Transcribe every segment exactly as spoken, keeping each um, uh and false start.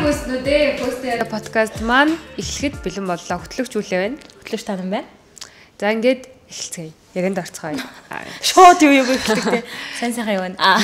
хөөснүүд ээ. Хөөстэй подкаст маань эхлэхэд бэлэн боллоо. Хөтлөгчүүлээ байна. Хөтлөгч танан байна. За ингээд эхэлцгээе. Ярианд орцгоё. Шууд юу юу эхэлдэг те. Сайн сайхан явна.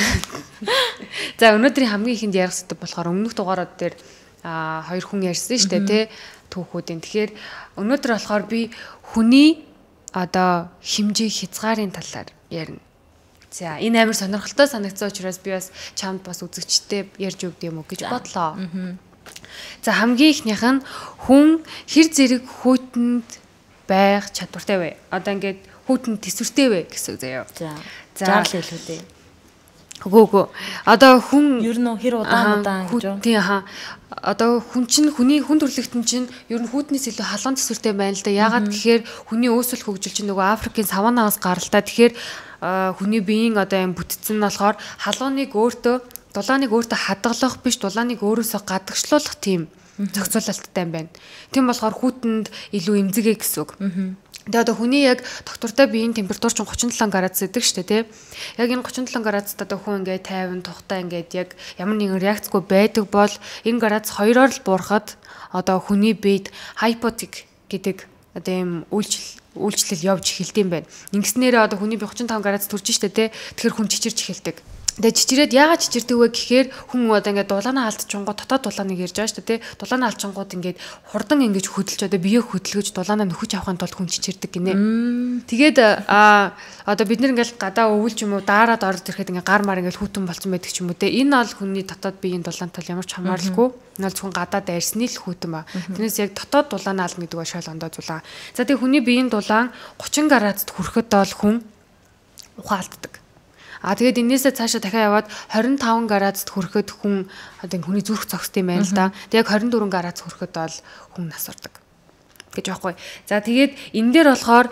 За өнөөдрийн хамгийн ихэнд ярих зүйл болохоор өмнөх дугаарууд дээр а хоёр хүн ярьсан шүү дээ те. Түүхүүдийн. Тэгэхээр өнөөдөр болохоор би хүний одоо хэмжээ хязгаарын талаар ярина. За энэ амар сонирхолтой санагдсан учраас би бас чамд бас үзэгчтэй ярьж өгд юм уу гэж бодлоо. За хамгийн ихнийх нь хүн хэр зэрэг хүйтэнд байх чадвартай вэ? Одоо ингээд хүйтэнд төсвөртэй вэ гэсэн үг заяа. За. Заавал илүү дээ. Үгүй үгүй. Одоо хүн ер нь хэр удаан удаан гэж юу? Тийм хаа. Одоо хүн чинь хүний хүн төрлөختөн чинь ер нь хүйтнээс илүү халуун төсвөртэй байна л да. Яагаад гэхээр хүний өөрсөл хөгжил чинь нөгөө Африкийн саваннаас гаралтай. Тэгэхээр хүний биеийн одоо юм бүтцэн нь болохоор халууныг өөртөө дулааныг өөртөө хадгалах биш дулааныг өөрөөсөө гадагшлуулах тийм зохицуулалттай юм байна. Тийм болохоор хүйтэнд илүү эмзэгээ гэсэн үг. Тэгээ одоо хүний яг доктортой биеийн температур чинь тридцать seven градус гэдэг шүү дээ тий. Яг энэ тридцать seven градусд одоо хүн ингээд тайван тухтай ингээд яг ямар нэгэн реакцгүй байдаг бол энэ градус хоёроор л буурахад одоо хүний биед hypoxic гэдэг одоо юм үйлчлэл үйлчлэл явж эхэлдэм байна. Ингэснээрээ одоо хүний би тридцать five градус төрж штэ тий. Тэгэхээр хүн чичирч эхэлдэг. Тэгээ чичирээд яагаад чичирдэг вэ гэхээр хүн одоо ингээд дулаанаа алдчихгоо дотоод дулааныг ярьж байгаа шүү дээ тий. Дулаанаа алдчихгоод ингээд хурдан ингэж хөдөлж одоо биеэ хөдөлгөж дулаанаа нөхөж авахын тулд хүн чичирдэг гинэ. Тэгээд а одоо бид нэр ингээд гадаа өвөл ч юм уу даарад орж ирэхэд ингээд гар мар ингээд хүтэн болцсон байдаг ч юм уу тий. Энэ бол хүний дотоод биеийн дулаантай ямар ч хамааралгүй. Энэ бол зөвхөн гадаад дайрсны л хүтэн ба. Тэрнээс яг дотоод дулаанаа алдна гэдэг ба шалгондоо зулаа. За тэгээ хүний биеийн дулаан thirty градусд хүрэхэд бол хүн ухаалтдаг. А тэгээд энээсээ цаашаа дахиад яваад twenty-five градусд хүрэхэд хүн одоо хүний зүрх зогсд юм байна л да. Тэгээд twenty-four градус хүрэхэд бол хүн нас ордог гэж байхгүй. За тэгээд энэ дээр болохоор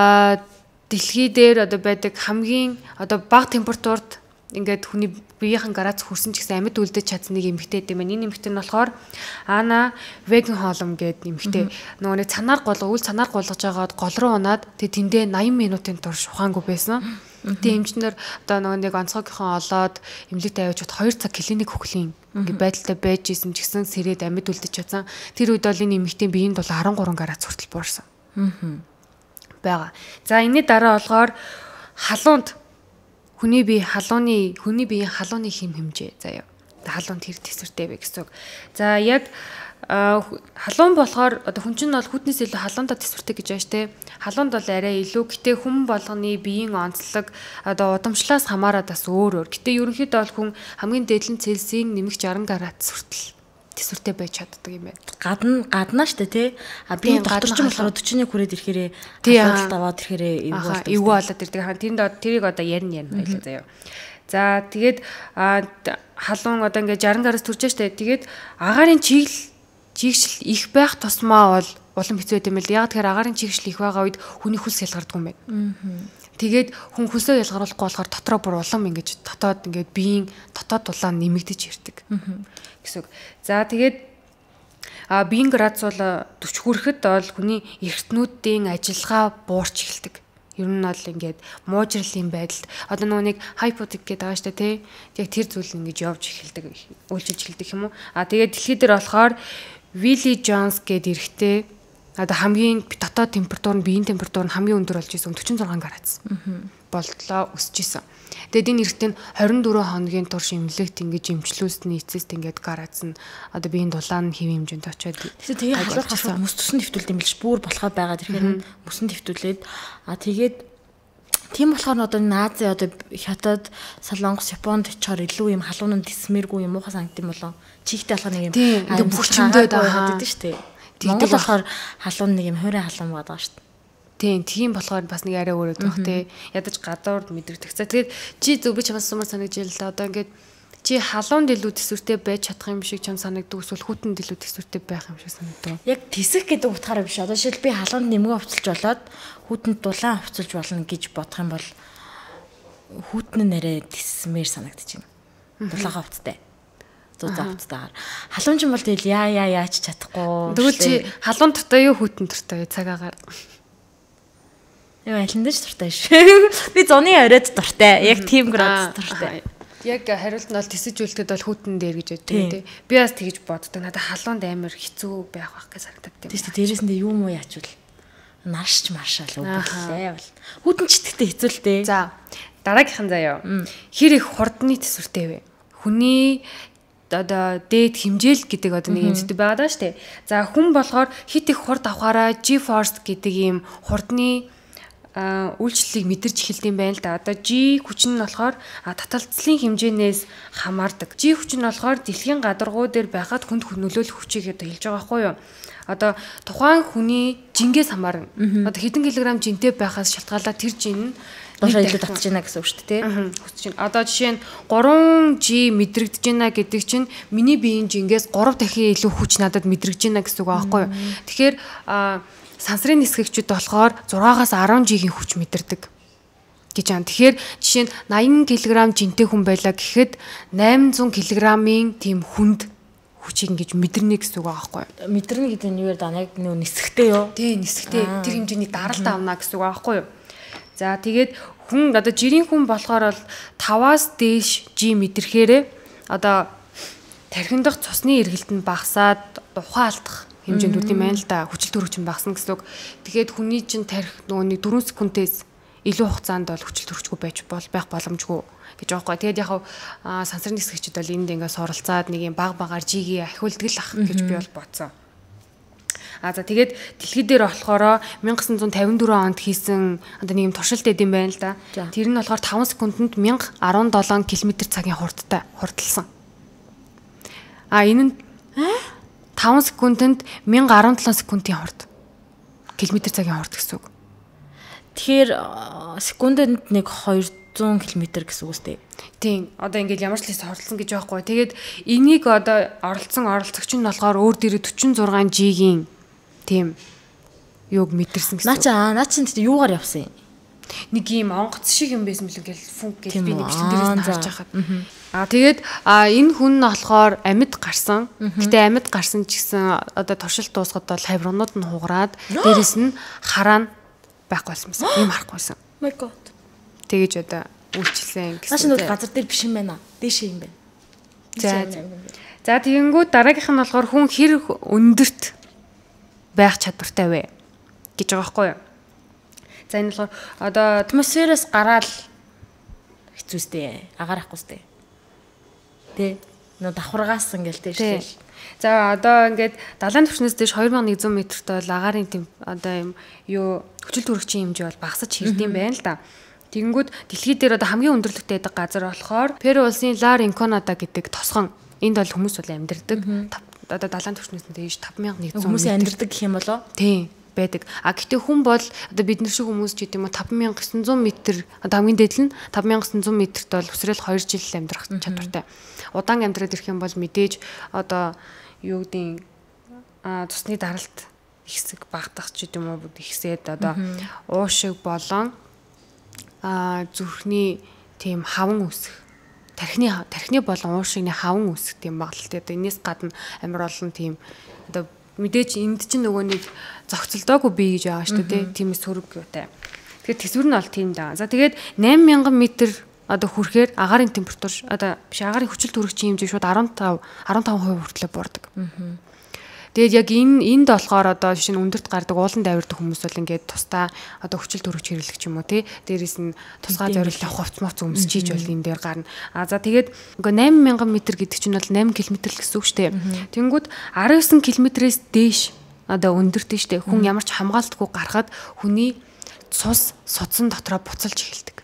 дэлхий дээр одоо байдаг хамгийн одоо бага температурт ингээд хүний биеийн градус хүрсэн ч гэсэн амьд үлдэж чадсан нэг эмэгтэй юм байна. Энэ эмэгтэй нь болохоор Ана Вегенхолм гэдэг эмэгтэй. Нөгөө нэг цанаар гол үл цанаар голгож байгаад гол руу унаад тэгээд тэндээ eighty минутын турш ухаангүй байсан. Тэгээ эмчнэр одоо нөгөө нэг онцгойгийнхоо олоод эмнэлэг тавьчихад two цаг клиник хөхлийн ингээд байдалтай байж исэн ч гэсэн сэрээд амьд үлдэж чадсан. Тэр үед бол энэ эмэгтэй биеинд бол thirty-three градус хүртэл буурсан. Аа. Бага. За энэний дараа болохоор халуунд хүний бие халууны хүний биеийн халууны хэм хэмжээ заяа. Халуунд тэр төсвөртэй вэ гэсэн үг. За яг халуун болохоор одоо хүн чинь бол хүтнээс илүү халуунда төсвөртэй гэж байна штэ. Халуунд бол арай илүү. Гэтэ хүн болгоны биеийн онцлог одоо удамшлаас хамаарат бас өөр өөр. Гэтэ ерөнхийдөө бол хүн хамгийн дээдлэн Цельсийн нэмэх sixty градус хүртэл төсвөртэй байж чаддаг юм байна. Гадна гаднаа штэ тий. А биеийн доктор ч болохоор forty-one хүрээд ирэхээрээ халуун даваад ирэхээрээ эвгүй эвгүй болоод ирдэг. Тэнд тэрийг одоо ярина ярина байлаа заяа. За тэгээд халуун одоо ингээ sixty градус төрж штэ. Тэгээд агаарын чиглэл чигшил их байх тусмаа бол улам хэцүү байт юм л. Яг тэгэхээр агаарын чигшил их байгаа үед хүний хөлс ялгардаг юм байна. Тэгээд хүн хөлсөө ялгаруулахгүй болохоор дотроо бүр улам ингэж дотоод ингээд биеийн дотоод дулаан нэмэгдэж ирдэг гэсэн үг. За тэгээд а биеийн градус бол forty хүрэхэд бол хүний эргэтнүүдийн ажиллагаа буурч эхэлдэг. Ер нь бол ингээд муужралын байдалд одоо нөгөө нэг hypoxic гэдэг байгаа шүү дээ тий. Яг тэр зүйл ингэж явж эхэлдэг, үйлчилж эхэлдэг юм уу? А тэгээд дэлхий дээр болохоор Willie Jones гэдэг эрэгтэй одоо хамгийн дотоод температур нь биеийн температур нь хамгийн өндөр болж исэн forty-six градус. Болтлоо өсөж исэн. Тэгээд энэ эрэгтэй нь twenty-four хоногийн турш эмнэлэгт ингэж эмчлүүлсний эцэст ингээд градус нь одоо биеийн дулаан хэв хэмжээнд очиод тэгээд халуурхаас мөс төсөн нэвтүүлд юм билж бүр болохоо байгаа. Тэгэхээр мөсөн нэвтүүлээд а тэгээд тийм болохоор одоо Нази одоо хятад, Солонгос, Японд очоор илүү юм халуунанд тисмэргүй юм уухаа санагдсан юм болоо. Чихтэй болохоор нэг юм аим бүчмдээд байгаа гэдэг шүү дээ. Монгол болохоор халуун нэг юм хуурай халуун байгаа шүү дээ. Тийм, тийм болохоор бас нэг арай өөрөө байх тий. Ядаж гадуур мэдрэгдэх. За тэгээд чи зөв би чамаас сумар санагдж байл л да. Одоо ингээд чи халуунд илүү төсвөртэй байж чадах юм шиг чам санагддаг эсвэл хүтэнд илүү төсвөртэй байх юм шиг санагдав. Яг тэсэх гэдэг утгаараа биш. Одоо жишээл би халуунд нэмгээ хувцалж болоод хүтэнд дулаан хувцалж болно гэж бодох юм бол хүтэн нь арай тисмээр санагдчих юм. Дулаан хувцтай. Зүү завцтайгаар. Халуун ч юм бол тэгэл яа яа яач чадахгүй. Тэгвэл чи халуун дотоо юу хүтэн дуртай цагаагаар. Яа аль нь ч дуртай ш. Би зуны оройд дуртай. Яг тийм градус дуртай. Яг хариулт нь бол тисэж үлдэхэд бол хүйтэн дээр гэж боддог тийм. Би бас тэгж боддог. Надад халуунд амар хэцүү байх байх гэж санагдав тийм. Тийм шүү. Дээрээсээ юу муу яачвал наршч маршаал үгэлээ бол. Хүйтэн ч ихтэй хэцүү л дээ. За дараагийнхан заяа. Хэр их хурдны төсвөртэй вэ? Хүний одоо дээд хэмжээл гэдэг одоо нэг юм зүйл байгаа даа штэ. За хүн болохоор хит их хурд авахаараа G-force гэдэг ийм хурдны үйлчлэлийг мэдэрч эхэлдэм байна л да. Одоо G хүч нь болохоор таталцлын хэмжээнээс хамаардаг. G хүч нь болохоор дэлхийн гадаргуу дээр байхад хүнд нөлөөлөх хүчийг одоо хэлж байгаа байхгүй юу? Одоо тухайн хүний жингээс хамаарна. Одоо хэдэн килограмм жинтэй байхаас шалтгаалаад тэр жин нь доошоо илүү татж байна гэсэн үг шүү дээ. Хүсэж байна. Одоо жишээ нь гурван G мэдрэгдэж байна гэдэг чинь миний биеийн жингээс гурав дахин илүү хүч надад мэдрэгдэж байна гэсэн үг аахгүй юу? Тэгэхээр сансрын нисгэгчид болохоор зургаас арван G-ийн хүч мэдэрдэг гэж байна. Тэгэхээр жишээ нь наян килограмм жинтэй хүн байлаа гэхэд восемь зуун килограммын тийм хүнд хүчийг ингэж мэдэрнэ гэсэн үг аахгүй юу? Мэдэрнэ гэдэг нь юу вэ? Яг нөө нисгтэй юу? Тий, нисгтэй. Тэр хэмжээний даралт авна гэсэн үг аахгүй юу? За тэгээд хүн одоо жирийн хүн болохоор бол таваас дээш G мэдрэхээрээ одоо тархинд дахь цусны эргэлт нь багасаад ухаан алдах хэмжээнд үрд юм байна л да. Хүчил төрөгч нь багасна гэсэн үг. Тэгээд хүний чинь тархи нөгөө нэг дөрвөн секундээс илүү хугацаанд бол хүчил төрөгчгүй байж бол байх боломжгүй гэж байгаа байхгүй. Тэгээд яг сансрын нисгэгчид бол энд ингээс оролцоод нэг юм баг багаар G-ийг ахиулдаг л ах гэж би бол бодсон. А за тэгээд дэлхий дээр болохоор 천구 тавин дөрвөн онд хийсэн одоо нэг юм туршилт эд юм байна л да. Тэр нь болохоор таван секундэд 천구 дөрвөн км цагийн хурдтай хурдлсан. А энэ нь таван секундэд 천구 дөрвөн секундын хурд. Километр цагийн хурд гэсэн үг. Тэгэхээр секундэд нэг двухсот км гэсэн үг үстэй. Тийм. Одоо ингээд ямар ч лээс хурдсан гэж байхгүй. Тэгээд энийг одоо оролцсон оролцогч нь болохоор өөр дээрээ forty-six G-ийн тийм юуг мэдэрсэн гэсэн. Наа чи наа чи юугаар явсан юм? Нэг юм онгоц шиг юм байсан мөлий ингээл фүнк гэж би нэг бичлэн дээрээс нь харж байхад. Аа тэгээд энэ хүн нь болохоор амьд гарсан. Гэтэ амьд гарсан ч гэсэн одоо туршилт дуусгаад бол хаврунууд нь хугараад дээрээс нь хараа байхгүй болсон байсан. Юм харахгүйсэн. My god. Тэгэж одоо үйлчлсэн гэсэн. Наа чи нэг газар дээр биш юм байна. Дээшээ юм байна. За. За тэгэнгүүт дараагийнх нь болохоор хүн хэр өндөрт байх чадвартай вэ гэж байгаа байхгүй юу? За энэ болохоор одоо атмосфероос гараад хэцүүстэй, агаарахгүй сте. Тэ нөө давхаргаас ингээл тийм шүү. За одоо ингээд далайн түвшнээс дэш two thousand one hundred метртэй бол агаарын тийм одоо юм юу хүчил төрөгчийн хэмжээ бол багасч хэрдэм байна л да. Тэгэнгүүт дэлхий дээр одоо хамгийн өндөрлөгтэй байдаг газар болохоор Перу улсын Ла Ринконада гэдэг тосгон. Энд бол хүмүүс бол амьдардаг. Одоо далайн түвшнээс дэш five thousand one hundred хүмүүс амьдардаг гэх юм болоо? Тийм байдаг. А гэтээ хүн бол одоо бид нар шиг хүмүүс ч гэдэг юм уу five thousand nine hundred метр одоо хамгийн дээд нь five thousand nine hundred метрт бол өсрөөл two жил амьдрах чадвартай. Удаан амьдраад ирэх юм бол мэдээж одоо юу гэдгийг а цусны даралт ихсэг багтах ч гэдэг юм уу ихсээд одоо уушиг болон а зүрхний тийм хаван үсэх тархины тархины болон уушигны хаван үсэх тийм магадлалтай. Одоо энэс гадна амар олон тийм одоо мэдээж энд чинь нөгөө нэг зохицолдоогүй бие гэж байгаа шүү дээ. Тиймээс сөрөг юутай. Тэгэхээр тэсвэр нь бол тийм даа. За тэгээд eight thousand метр одоо хүрэхээр агаарын температур одоо биш агаарын хүчил төрөгчийн хэмжээ шууд fifteen fifteen percent хүртлээр буурдаг. Тэгээд яг энэ энд болохоор одоо жишээ нь өндөрт гардаг уулан дайвардаг хүмүүс бол ингээд тусдаа одоо хүчил төрөгч хэрэглэх юм уу тий. Дээрээс нь тусгай зориултын хувцс мовц өмсч хийж бол энэ дээр гарна. А за тэгээд үгүй eight thousand метр гэдэг чинь бол eight километр л гэсэн үг шүү дээ. Тэнгүүд nineteen километрээс дээш одоо өндөртэй шүү дээ. Хүн ямар ч хамгаалтгүй гарахад хүний цус судсан дотроо буцалж эхэлдэг.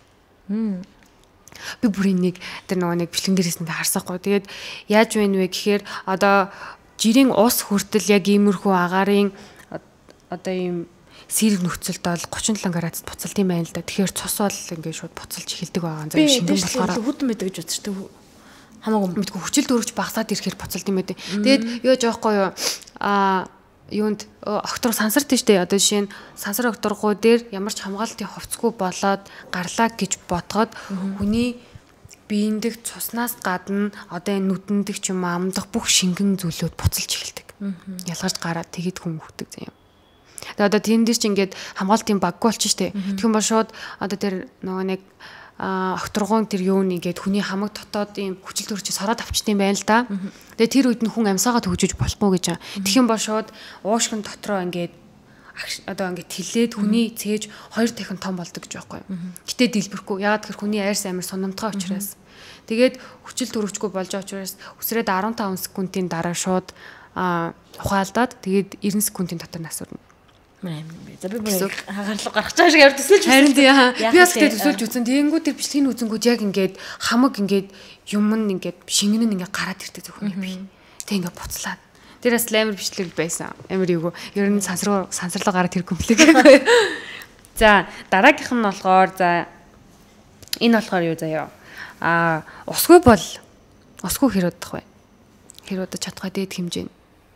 Би бүрийн нэг тэр нөгөө нэг бичлэн дээрээс нь харсахгүй. Тэгээд яаж вэ нвэ гэхээр одоо жирийн ус хүртэл яг иймэрхүү агаарын одоо ийм сэрэг нөхцөлд бол thirty-seven градусд буцалт юм байна л да. Тэгэхээр цус бол ингээд шууд буцалж эхэлдэг байгаа. За шингэн болохоор хүдэн байдаг гэж үзчихтэй хамаагүй мэдгүй хүчил дөрөвч багасаад ирэхээр буцалт юм байдаг. Тэгээд юу жоохгүй юу а юунд октор сансарт тийш дээ. Одоо жишээ нь сансар окторгуу дээр ямар ч хамгаалтын хувцсгүй болоод гарлаа гэж бодоход хүний биендэх цуснаас гадна одоо энэ нүдэндх ч юм амдах бүх шингэн зүйлүүд буцалж эхэлдэг. Ялгарч гараад тэгэд хүн хөвдөг заяа. Тэгээ одоо тийм дээр ч ингээд хамгаалтын баггүй болчих штеп. Тэгэх юм бол шууд одоо тэр нөгөө нэг окторгон тэр юу нэгээд хүний хамаг дотоод ийм хүчил төрчөж сороод авчдсан байна л да. Тэгээ тэр үед нь хүн амьсаагаа төгжиж болохгүй гэж. Тэгхийн бол шууд уушгин дотроо ингээд одоо ингээд тэлээд хүний цээж хоёр дахин том болдог гэж байхгүй. Гэтэ дэлбэрэхгүй. Ягаад гэхээр хүний айрс амир сунамтгай учраас. Тэгээд хүчил төрөвчгүй болж байгаа учраас үсрээд арван таван секундын дараа шууд ухаалдаад тэгээд девэн секундын дотор насурна. За би бүр хагаарлаг гаргаж байгаа шиг явж төсөөлж байна. Би бас тэгээд төсөөлж үзсэн. Тэгэнгүүт тэр бичлэгийн үзэнгүүд яг ингээд хамаг ингээд юм нь ингээд шингэн нь ингээд гараад ирдэг зөвхөн би. Тэг ингээд буцлаад. Тэр бас амар бичлэг байсан. Амар юу. Ер нь сансар сансарлаа гараад тэр комплект. За дараагийнх нь болохоор за энэ болохоор юу заяа. А усгүй бол усгүй хэр удах вэ? Хэр удаж чадхаа дээд хэмжээ.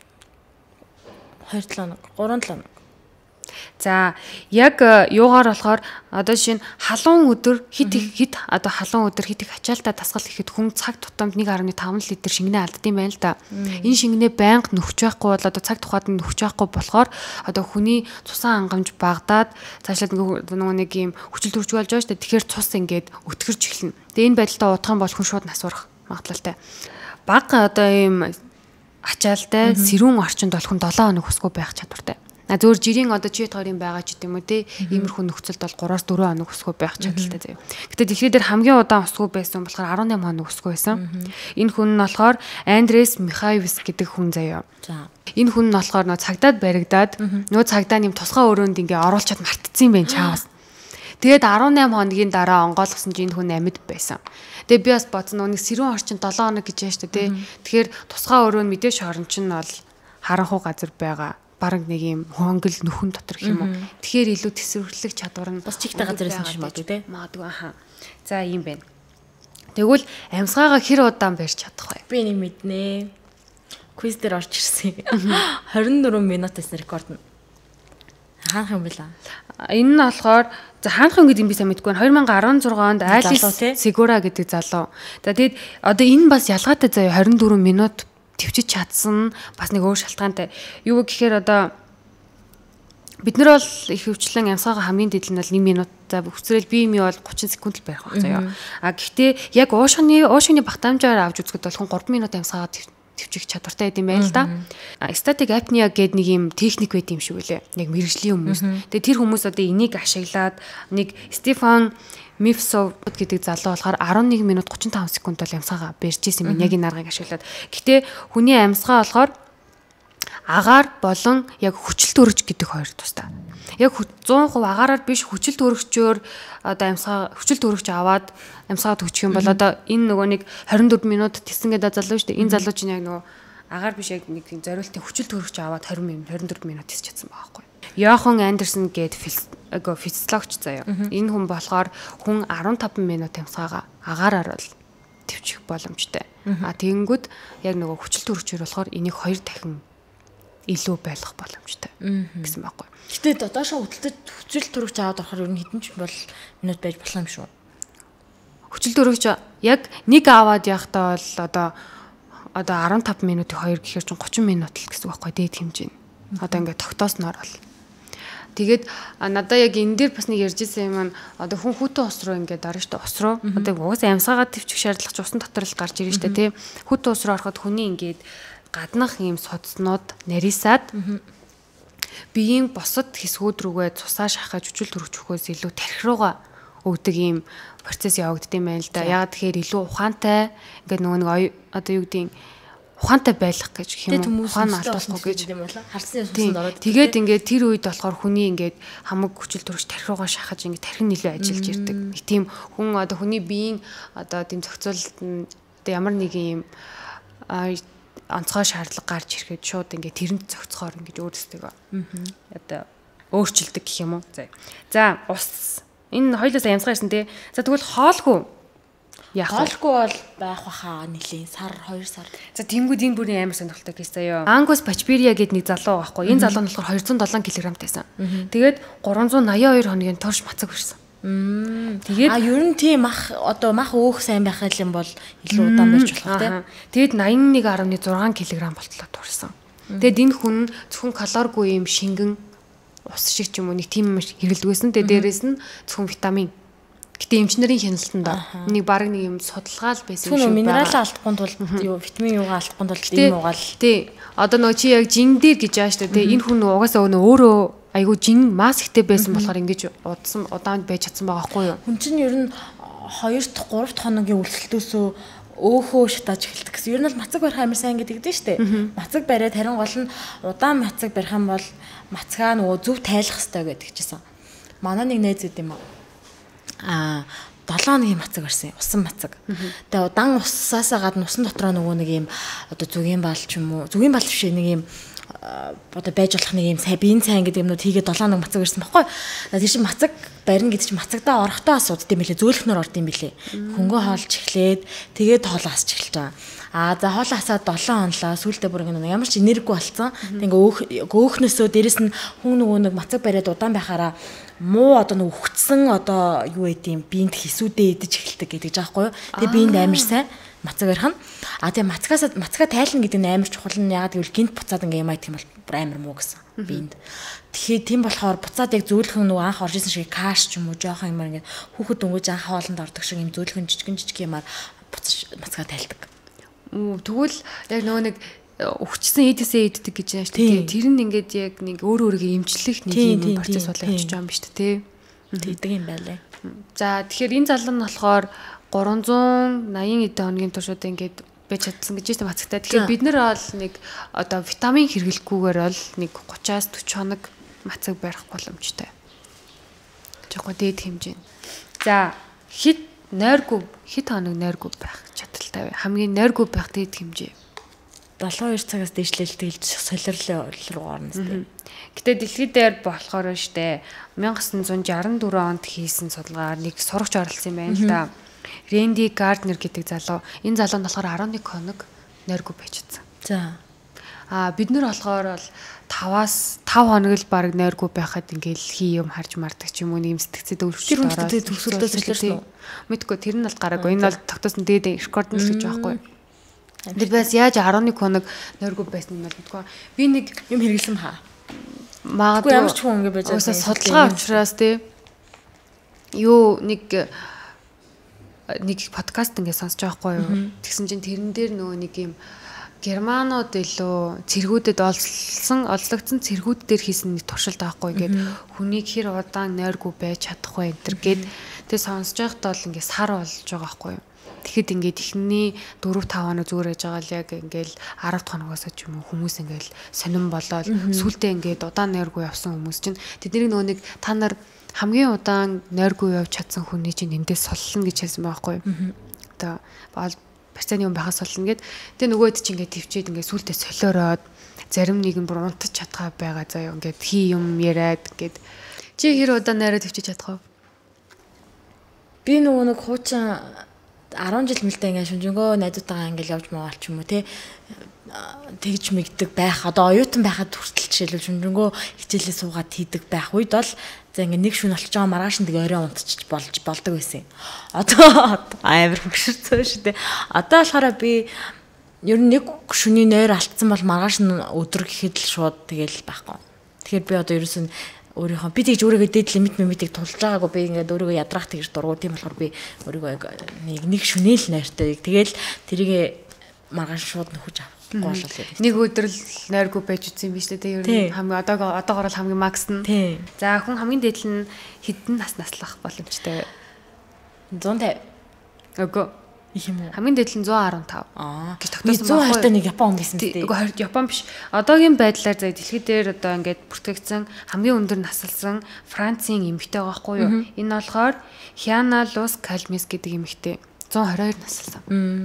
хоёр долоо хоног, гурван долоо хоног. За яг юугаар болохоор одоо жишээ нь халуун өдөр хит хит одоо халуун өдөр хит их ачаалтаа тасгал ихэд хүн цаг тутамд нэг гаруй таван литр шингэнэ алдсан байна л да. Энэ шингэнэ байнга нөхч байхгүй бол одоо цаг тухайд нь нөхч байхгүй болохоор одоо хүний цусан хангамж багадаад цаашлаад нөгөө нэг юм хүчил төрж болж байгаа шүү дээ. Тэгэхээр цус ингээд өтгөрж эхэлнэ. Тэгээ энэ байдалтай удах юм бол хүн шууд насварах магадлалтай. Баг одоо ийм ачаалтай сэрүүн орчинд бол хүн долоо хоног усгүй байх чадвартай. А зөвөр жирийн одоо чи хоёрын байгаа ч гэдэм үү те иймэрхүү нөхцөлд бол гураас дөрвөн хоног усгүй байх чадaltaй заяа. Гэтэ дэлхий дээр хамгийн удаан усгүй байсан болохоор арван найман хоног усгүй байсан. Энэ хүн нь болохоор Андрес Михайловс гэдэг хүн заяа. За. Энэ хүн нь болохоор нөө цагдаад баригдаад нөө цагдаа нэм тусгай өрөөнд ингээ оруулчаад мартцсан юм байна чаавас. Тэгээд арван найман хоногийн дараа онгойлгосон чинь энэ хүн амьд байсан. Тэгээ би бас бодсон нэг сэрүүн орчин долоо хоног гэж байна шүү дээ те. Тэгэхээр тусгай өрөөнд мэдээж орон чинь бол харанхуй газар байгаа. Бараг нэг юм хонгол нөхөн дотор гэх юм уу. Тэгэхээр илүү төсвөрлөх чадвар нь бас чигтэй газар байсан юм байна тий. Магадгүй аха. За ийм байна. Тэгвэл амьсгаагаа хэр удаан барьж чадах вэ? Би нэг мэднэ. Квиз дээр орж ирсэн. хорин дөрвөн минутаас рекорд нь. Хаанах юм бэлээ? Энэ нь болохоор за хаанах юм гэдэг юм би сайн мэдгүй. две тысячи дөрвөн онд Алис Сигура гэдэг залуу. За тэгэд одоо энэ бас ялгаатай заяа хорин дөрвөн минут төвчж чадсан бас нэг өөр шалтгаантай. Юу гэхээр одоо бид нар бол их хөвчлэн амьсгаагаа хамгийн дээд нь бол нэг минут за хүчрэл би юм бол тридцать секунд л барих байх заяа. А гэхдээ яг уушгины уушгины багтаамжаар авч үзэхэд бол гурван минут амьсгаагаа төвчих чадвартай байд юм байна л да. Static apnea гэдэг нэг юм техник байд юм шиг үлээ. Яг мэрэгжлийн хүмүүс. Тэгээ тэр хүмүүс одоо энийг ашиглаад нэг Стефан Мифсов гэдэг залуу болохоор арван нэг минут тридцать и пять секунд бол амьсгаагаа барьж исэн юм яг энэ аргыг ашиглаад. Гэтэ хүний амьсгаа болохоор агаар болон яг хүчил төрөж гэдэг хоёр тустай. Яг сто процент агаараар биш хүчил төрөгчөөр одоо амьсгаа хүчил төрөгч аваад амьсгаа төгчих юм бол одоо энэ нөгөө нэг двадцать четыре минут тэсэн гэдэг залуу шүү дээ. Энэ залуу чинь яг нөгөө агаар биш яг нэг зориултын хүчил төрөгч аваад двадцать минут двадцать четыре минут тэсч чадсан байгаа байхгүй. Йохан Андерсон гэдэг физиологч заяа. Энэ хүн болохоор хүн15 минут амьсгаагаа агаараар бол төвчих боломжтой. А тэгэнгүүт яг нөгөө хүчил төрөгчөөр болохоор энийг хоёр дахин илүү байлгах боломжтой гэсэн байхгүй. Гэтэ доошоо хөдөлтөд хүчил төрөгч аваад орохоор ер нь хэдэн ч бол минут байж болох юм шүү. Хүчил төрөгч яг нэг аваад явахдаа бол одоо одоо15 минутын хоёр гэхээр чинь тридцать минут л гэсэн үг байхгүй дээд хэмжээ. Одоо ингээд тогтоосноор бол. Тэгээд надаа яг энэ дээр бас нэг ярьжсэн юм одоо хүн хүүтэн ус руу ингээд орно шүү дээ ус руу. Одоо угаасаа амьсгаагаа төвчих шаардлага ч усан дотор л гарч ирнэ шүү дээ тий. Хүүтэн ус руу ороход хүний ингээд гаднах ийм судснууд нарийсаад биеийн босод хэсгүүд рүүгээ цусаа шахаж хүчил төрөгчөхөөс илүү тархи руугаа өгдөг ийм процесс явагддаг юм байна л да. Ягаад тэгэхээр илүү ухаантай ингээд нөгөө нэг одоо юу гэдэг ухаантай байх гэж хэм ухаан алдахгүй гэж харсан юмсанд ороод тэгээд ингээд тэр үед болохоор хүний ингээд хамаг хүчил төрөгч тархи руугаа шахаж ингээд тархи нь илүү ажиллаж ирдэг. Нэг тийм хүн одоо хүний биеийн одоо тийм зохицуулалт нь одоо ямар нэг юм онцгой шаардлага гарч ирэхэд шууд ингээд тэрэнд зохицохоор ингээд өөрсдөө одоо өөрчилдөг гэх юм уу. За. За ус энэ хоёулаас амьсгаа ирсэн тий. За тэгвэл хоолгүй яах вэ? Хоолгүй бол байх баха нэлийн сар хоёр сар. За тэнгууд энэ бүрийн амар сонирхолтой кейс заяа. Angus Pachperia гэдэг нэг залуу байхгүй. Энэ залуу нь болохоор двести семь кг-тайсан. Тэгээд тридцать восемь хоногийн турш мацаг ирсэн. Тэгээд а ер нь тийм мах одоо мах өөх сайн байх юм бол илүү удаан байж болох тийм. Тэгээд восемьдесят один фаصلة шесть кг болтлоо турсан. Тэгэд энэ хүн зөвхөн калоргүй юм шингэн ус шиг ч юм уу нэг тийм юм хэрэглэвсэн. Тэгээд дээрээс нь зөвхөн витамин Гэтэ эмчнэрийн хяналтанд нэг баг нэг юм судалгаа л байсан юм шиг. Минерал алдахгүй тул юу витамин юугаа алдахгүй тул ийм угаал. Тий. Одоо нөө чи яг жин дээр гэж байгаа шүү дээ. Энэ хүн угаасаа өнөө өөрөө айгу жин мас ихтэй байсан болохоор ингэж удсан удаанд байж чадсан байгаа байхгүй юу? Хүн чинь ер нь хоёр дахь гурав дахь хоногийн үлсэлтөөсөө өөхөө шатааж эхэлдэг гэсэн. Ер нь бол мацаг барих амар сайн гэдэг дээ шүү дээ. Мацаг бариад харин гол нь удаан мацаг барих юм бол мацгаа нөгөө зөв тайлах хэрэгтэй гэдэг чийсэн. Манай нэг найз үт юм аа. Аа долоо хоногийн мацаг барьсан. Усан мацаг. Тэгээ удаан усаасаа гадна усан дотроо нөгөө нэг юм одоо зүгийн бал ч юм уу. Зүгийн бал биш нэг юм одоо байж болох нэг юм сай биеийн цайн гэдэг юмнууд хийгээд долоо хоног мацаг барьсан байхгүй. Тэр чинь мацаг барина гэдэг чинь мацагдаа орохдоо асуудаг юм билээ. Зөөлхнөр орд юм билээ. Хөнгөө хоолж эхлээд тэгээд хоолоо асч эхэлж байгаа. Аа за хоолоо асаад долоо хонлоо сүүлдээ бүр ингэ ямар ч энерги болсон. Тэг ингээ өөхнөөсөө дээрэс нь хүн нөгөө нэг мацаг бариад удаан байхаараа муу одоо нэг өгцсөн одоо юу гэдэг юм биенд хисүүдээ идэж эхэлдэг гэдэг жаахгүй юу. Тэгээ биенд амар сайн мацаг барих нь. А тэгээ мацгаас мацгаа тайлна гэдэг нь амар чухал нь яагаад гэвэл гинт буцаад ингээ юм айт юм бол амар муу гэсэн биенд. Тэгэхээр тийм болохоор буцаад яг зөөлхөн нөгөө анх орж исэн шиг каш ч юм уу жоохон юмар ингээ хүүхэд өнгөж анх хоолнд ордог шиг юм зөөлхөн жижигэн жижиг юмар буцаж мацгаа тайлдаг. Тэгвэл яг нөгөө нэг өвчсөн эдэсээ иддэг гэж байна шүү дээ. Тэр нь ингээд яг нэг өөр өөргөө эмчлэх нэг юм процесс болоо явчихж байгаа юм биш үү те. Тэгдэг юм байлаа. За тэгэхээр энэ залуу нь болохоор гурван зуун наян эдэн хоногийн туршууд ингээд байж чадсан гэж байна мацагтай. Тэгэхээр бид нар бол нэг одоо витамин хэрэглэхгүйгээр бол нэг гураваас дөрвөн хоног мацаг барих боломжтой. Жохоо дээд хэмжээ. За хит нойргүй хит хоног нойргүй байх чадaltaй бай. Хамгийн нойргүй байх дээд хэмжээ. долоо хоёр цагаас дээшлэл тэгэл солирлоо руу орно зү. Гэтэ дэлхийд дээр болохоор штэ 천구 шестьдесят дөрвөн онд хийсэн судалгаар нэг сурагч оролцсон юм байна л да. Рэнди Гарднер гэдэг залуу. Энэ залуу нь болохоор арван нэг хоног нойргүй байж чадсан. За. Аа бид нар болохоор бол таваас тав хоног л баг нойргүй байхад ингээл хий юм харж мардаг ч юм уу нэм сэтгцэд өвчтөд ороод төгсөлдөө солирлоо. Мэдгүй тэр нь бол гараагүй. Энэ бол тогтоосон дээд рекорд нь л гэж байхгүй. Тэр бас яаж арван нэг хоног нойргүй байсан юм бол мэдгүй. Би нэг юм хэрэглэсэн хаа. Магадгүй ямар ч хүн ингэ байж байгаа. Судалгаа учраас тий. Юу нэг нэг подкаст ингэ сонсож байгаа хгүй юу. Тэгсэн чинь тэрэн дээр нөгөө нэг юм германууд илүү цэргүүдэд олсон олзлогдсон цэргүүд дээр хийсэн нэг туршилт байхгүй гээд хүнийг хэр удаан нойргүй байж чадах вэ энэ төр гээд тэгээ сонсож байхдаа бол ингэ сар болж байгаа байхгүй юу. Тэгэхэд ингээд ихний дөрөв тав хоног зүгээр яж байгаа л яг ингээл арав дахь хоногоос ч юм уу хүмүүс ингээл сонирн болоод сүултээ ингээд удаан нойргүй явсан хүмүүс чинь тэднийг нөгөө нэг та нар хамгийн удаан нойргүй явж чадсан хүний чинь эндээс соллно гэж хэлсэн байхгүй юу. Одоо барьцааны юм байхаас соллно гэд тэгээ нөгөөд чинь ингээд төвчээд ингээд сүултээ солиороод зарим нэг нь бүр унтаж чадхаа байгаа заяа ингээд хий юм яриад ингээд чи хэр удаан нойроо төвчиж чадах вэ? Би нөгөө нэг хуучин арван жил мэлдэ ингээ шүнжэнгөө найзуудтайгаа ингээл явж маагаал ч юм уу те тэгж мэгдэг байх одоо оюутан байхад хүртэл жишээлбэл шүнжэнгөө хичээлээ суугаад хийдэг байх үед бол за ингээ нэг шүн олчж байгаа маргааш нь тэгээ орой унтчих болж болдог байсан. Одоо амар хөвгшөрцөө шүү дээ. Одоо болохоор би ер нь нэг шүний нойр алдсан бол маргааш нь өдөр гэхэд л шууд тэгээл байхгүй. Тэгэхээр би одоо ерөөсөн өөрийнхөө би тэгж өөрийгөө дээд лимит мимитийг тулж байгаагүй би ингээд өөрийгөө ядраах тэгж дургуу тийм болохоор би өөрийгөө нэг нэг шүнээл нойртой тэгэл тэрийг маргааш шууд нөхөж авахгүй болоо. Нэг өдөр л нойргүй байж үзсэн юм биш үү те ер нь хамгийн одоо одоогоор л хамгийн макс нь. За хүн хамгийн дээд нь хэдэн нас наслах боломжтой вэ? зуун тавь. Үгүй юм уу? Хамгийн дээд нь зуун арван тав. Аа. гэж тогтоосон байна. зуун хоёр-тай нэг Япон хүн гэсэн тийм. Үгүй Япон биш. Одоогийн байдлаар заа дэлхий дээр одоо ингээд бүртгэгдсэн хамгийн өндөр насалсан Францын эмэгтэй байгаа байхгүй юу? Энэ болохоор Хяна Лус Калмис гэдэг эмэгтэй. зуун хорь хоёр насалсан.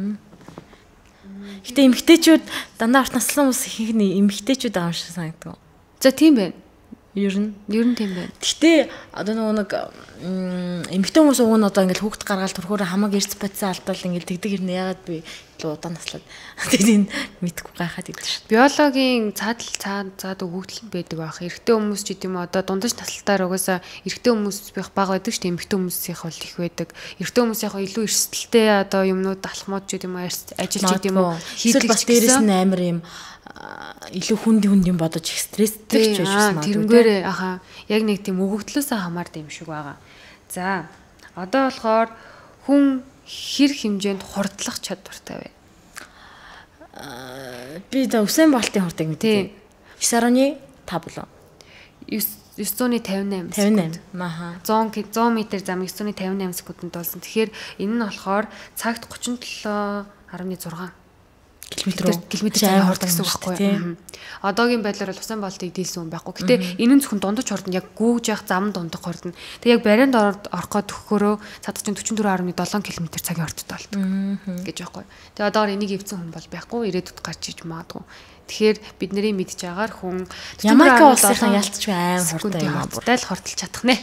Гэтэ эмэгтэйчүүд дандаа урт насалсан хүмүүс ихэнх нь эмэгтэйчүүд аав шиг санагдав. За тийм байна. Ер нь ер нь тийм байна. Гэтэ одоо нөгөө нэг эмэгтэй хүмүүс уг нь одоо ингээл хүүхд гаргаал төрхөөрөө хамаг эрс бодсон алдал ингээл тэгдэг хэрнээ ягаад би илүү удаан наслаад тэгээд мэдхгүй гайхаад идэв шүү. Биологийн цаадал цаад цаад өгөгдөл байдаг байх. Эрэгтэй хүмүүс ч гэдэм үү одоо дундаж наслалтаар угаасаа эрэгтэй хүмүүс байх бага байдаг шүү дээ. Эмэгтэй хүмүүсийнх бол их байдаг. Эрэгтэй хүмүүсийнх илүү эрсдэлтэй одоо юмнууд алхмууд ч гэдэм үү ажиллаж гэдэм үү хийдэг бас дээрэс нь амар юм илүү хүнд хүнд юм бодож их стресстэй ч байж байна. Тэрнгээрээ аха яг нэг тийм өгөгдлөөсөө хамаард юм шиг байгаа. За Одоо болохоор хүн хэр хэмжээнд хурдлах чадвартай вэ? Би да Усейн Болтын хурдыг мэдээ. девять фаصلة five болоо. девятьсот пятьдесят восемь пятьдесят восемь. Маха. сто сто м зам девятьсот пятьдесят восемь секундэд болсон. Тэгэхээр энэ нь болохоор цагт тридцать семь фаصلة шесть километр километр цагийн хурд гэсэн үг байхгүй. Одоогийн байдлаар бол Усейн Болтыг дийлсэн хүн байхгүй. Гэтэ энэ нь зөвхөн дундаж хурдан яг гүүж явах зам дундах хурдан. Тэг яг барианд орох гоо төгөхөөрөө цаадч четыре фаصلة seven километр цагийн хурдтай болдог гэж байхгүй. Тэгээ одоогоор энийг эвцэн хүн бол байхгүй. Ирээдүйд гарч иж магадгүй. Тэгэхээр бидний мэдж байгаагаар хүн Ямайка улсынхан ялцч аим хурдан юм аа бүрдэл хурдталж чадах нэ.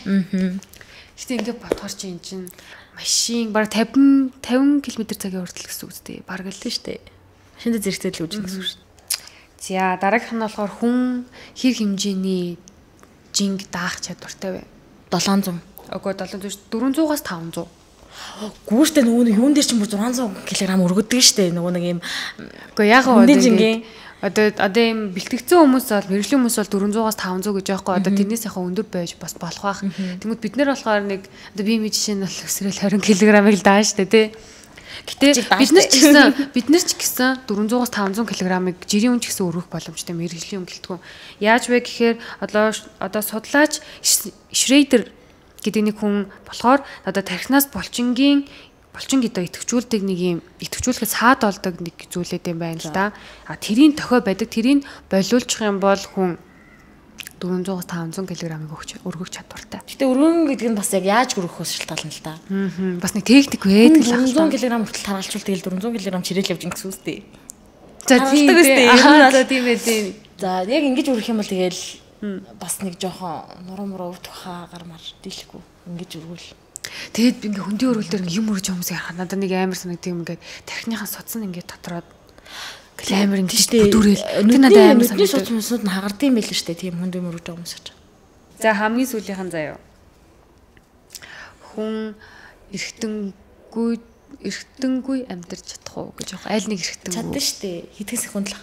Гэтэ ингээд бодохоор чи эн чин машин баг fifty fifty километр цагийн хурдтал гэсэн үг үстэй. Бараг л тийм шүү дээ. Шинэ зэрэгтэй л үүж гэсэн шүү. За дараагийнх нь болохоор хүн хэр хэмжээний жинг даах чадвартай вэ? seven hundred. Окей, seven hundred four hundred-аас five hundred. Гүүштэй нөгөө юун дээр ч бүр six hundred кг өргөдөг штэ нөгөө нэг юм. Окей, яг гоо ингээд одоо одоо юм бэлтгэгдсэн хүмүүс бол мэрэгжлийн хүмүүс бол four hundred-аас five hundred гэж байхгүй. Одоо тэрнээс яхаа өндөр байж бас болох байх. Тэгмэд бид нэр болохоор нэг одоо би ми жишээ нь бол өсрөл twenty кг-ыг л дааш штэ тий. Гэтэ бид нар ч гэсэн бид нар ч гэсэн four hundred-аас five hundred кг-ыг жирийн үн ч гэсэн өргөх боломжтой мэрэгжлийн үн гэлтгүү. Яаж вэ гэхээр одоо одоо судлаач Шрейдер гэдэг нэг хүн болохоор одоо тархинаас булчингийн булчин гэдэг идэвхжүүлдэг нэг юм идэвхжүүлэхэд саад болдог нэг зүйлээд юм байна л да. А тэрийн тохио байдаг тэрийг болиулчих юм бол хүн four hundred-аас five hundred кг-ыг өргөх чадвартай. Гэтэ өргөн гэдэг нь бас яг яаж өргөхөөс шалтгаална л да. Аа. Бас нэг техник байдаг л four hundred кг хүртэл таргалжуул тэгэл four hundred кг чирэл явж ин гэсэн үстэй. За тийм үү. Аа тийм ээ тийм. За яг ингэж өргөх юм бол тэгэл бас нэг жоохон нуруу муруу өвдөх хаа гармаар дийлэхгүй ингэж өргөл. Тэгэд би ингээ хөндийн өргөл дээр юм өргөж хүмүүсийг харахад надад нэг амар санагддаг юм ингээд тархиныхаа судас нь ингээ дотроод амар ингэж бүдүүрэл тэр надад амар санагддаг. Судас хүмүүсүүд нь хагардсан байл шүү дээ тийм хөндийн өргөж байгаа хүмүүс ч. За хамгийн сүүлийнхэн заяа. Хүн эргэтэнгүй эргэтэнгүй амьдарч чадах уу гэж байгаа. Аль нэг эргэтэнгүй. Чадна шүү дээ. Хэдхэн секунд л.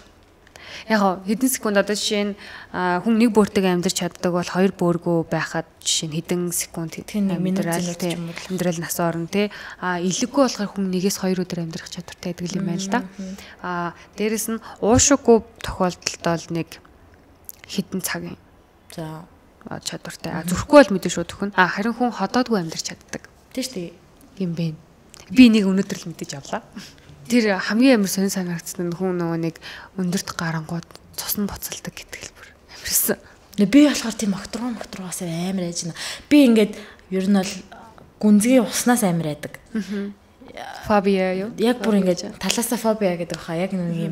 Яг хэдэн секунд одоо жишээ нь хүн нэг бөөртэйг амьдарч чаддаг бол хоёр бөөргөө байхад жишээ нь хэдэн секунд амьдрал тийм амьдрал нас орно тий а илэггүй болохоор хүн нэгээс хоёр өдөр амьдрах чадвартай гэдэг юм байна л да. А дээрэс нь уушиггүй тохиолдолд бол нэг хэдэн цагийн за чадвартай. А зүрхгүй бол мэдээ шүү төхөн. А харин хүн ходоодгүй амьдарч чаддаг. Тийм шүү дээ. Юм бэ. Би нэг өнөөдөр л мэдэж авлаа. Тэр хамгийн амар сонир санагдсан нь хүн нөгөө нэг өндөрт гарангууд цус нь буцалдаг гэдэг л бүр амарсан. Би болохоор тийм окторгон окторгоос амар айж байна. Би ингээд ер нь бол гүнзгий уснаас амар айдаг. Фобиа юу? Яг бүр ингээд талаасаа фобиа гэдэг баха. Яг нэг юм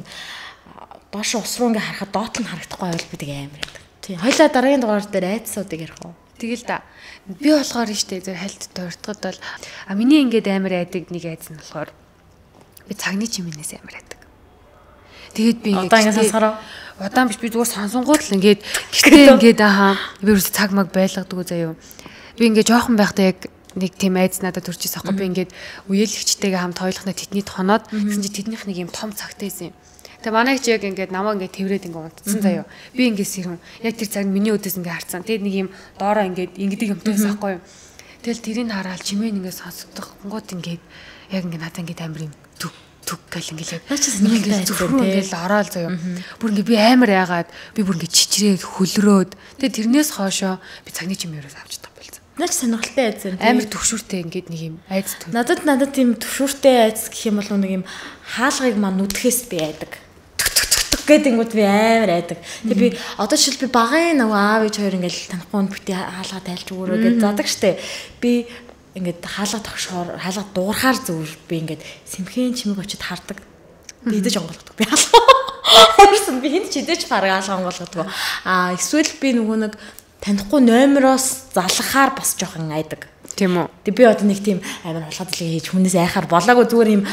доош ус руу ингээд харахад доот нь харагдахгүй байвал би тэг амар айдаг. Тийм. Хоёлаа дараагийн дугаар дээр айцсуудыг ярих уу? Тэгэл да. Би болохоор нь штэ зөв хальт тойртгод бол а миний ингээд амар айдаг нэг айц нь болохоор би цагны чимээс амар айдаг. Тэгээд би ингээд удаан сонсохороо удаан биш би зүгээр сонсонгууд л ингээд гэтээ ингээд аа би юу цаг маг байлгадаг заяа. Би ингээд жоохон байхдаа яг нэг тийм айц надад төрчихсөн аахгүй би ингээд үеэлэгчтэйгээ хамт хойлохноо тэдний тоноод гэсэн чи тэднийх нэг юм том цагтай байсан юм. Тэгээ манай ч яг ингээд намаа ингээд тэврээд ингээд унтсан заяа. Би ингээд сэрхэн яг тэр цаг миний өдөөс ингээд харцсан. Тэгээд нэг юм доороо ингээд ингээд юмтайсан аахгүй юу. Тэгэл тэрийг хараад чимээ ингээд сонсогдох гот ингээд яг ингээд надад ингээд амар юм түг түг гэл ингээд наачаас нэг ингээд зүрхрүү ингээд ороод заяа. Бүр ингээд би амар яагаад би бүр ингээд чичрээд хөлрөөд тэгээ тэрнээс хоошоо би цагны чимээрээс авч чадах болсон. Наач сонирхолтой айц зэр. Амар төвшүүртэй ингээд нэг юм айц төв. Надад надад тийм төвшүүртэй айц гэх юм бол нэг юм хаалгыг маань нүдэхээс би айдаг. Гэдэнгүүт би амар айдаг. Тэгээ би одоо жишээл би багын нөгөө аав ээж хоёр ингээд танихгүй бити хаалга тайлж өгөөрэй гэж задаг штэ. Би ингээд хаалга тогшоор хаалга дуурахаар зүгээр би ингээд сэмхэн чимэг очиод хардаг. Би идэж онгойлгодог. Би хаалга. Би хинт ч идэж бараг хаалга онгойлгодог. Аа эсвэл би нөгөө нэг танихгүй номероос залхахаар бас жоохон айдаг. Тийм үү. Тэг би одоо нэг тийм амар хулгай дэлгээ хийж хүнээс айхаар болоогүй зүгээр юм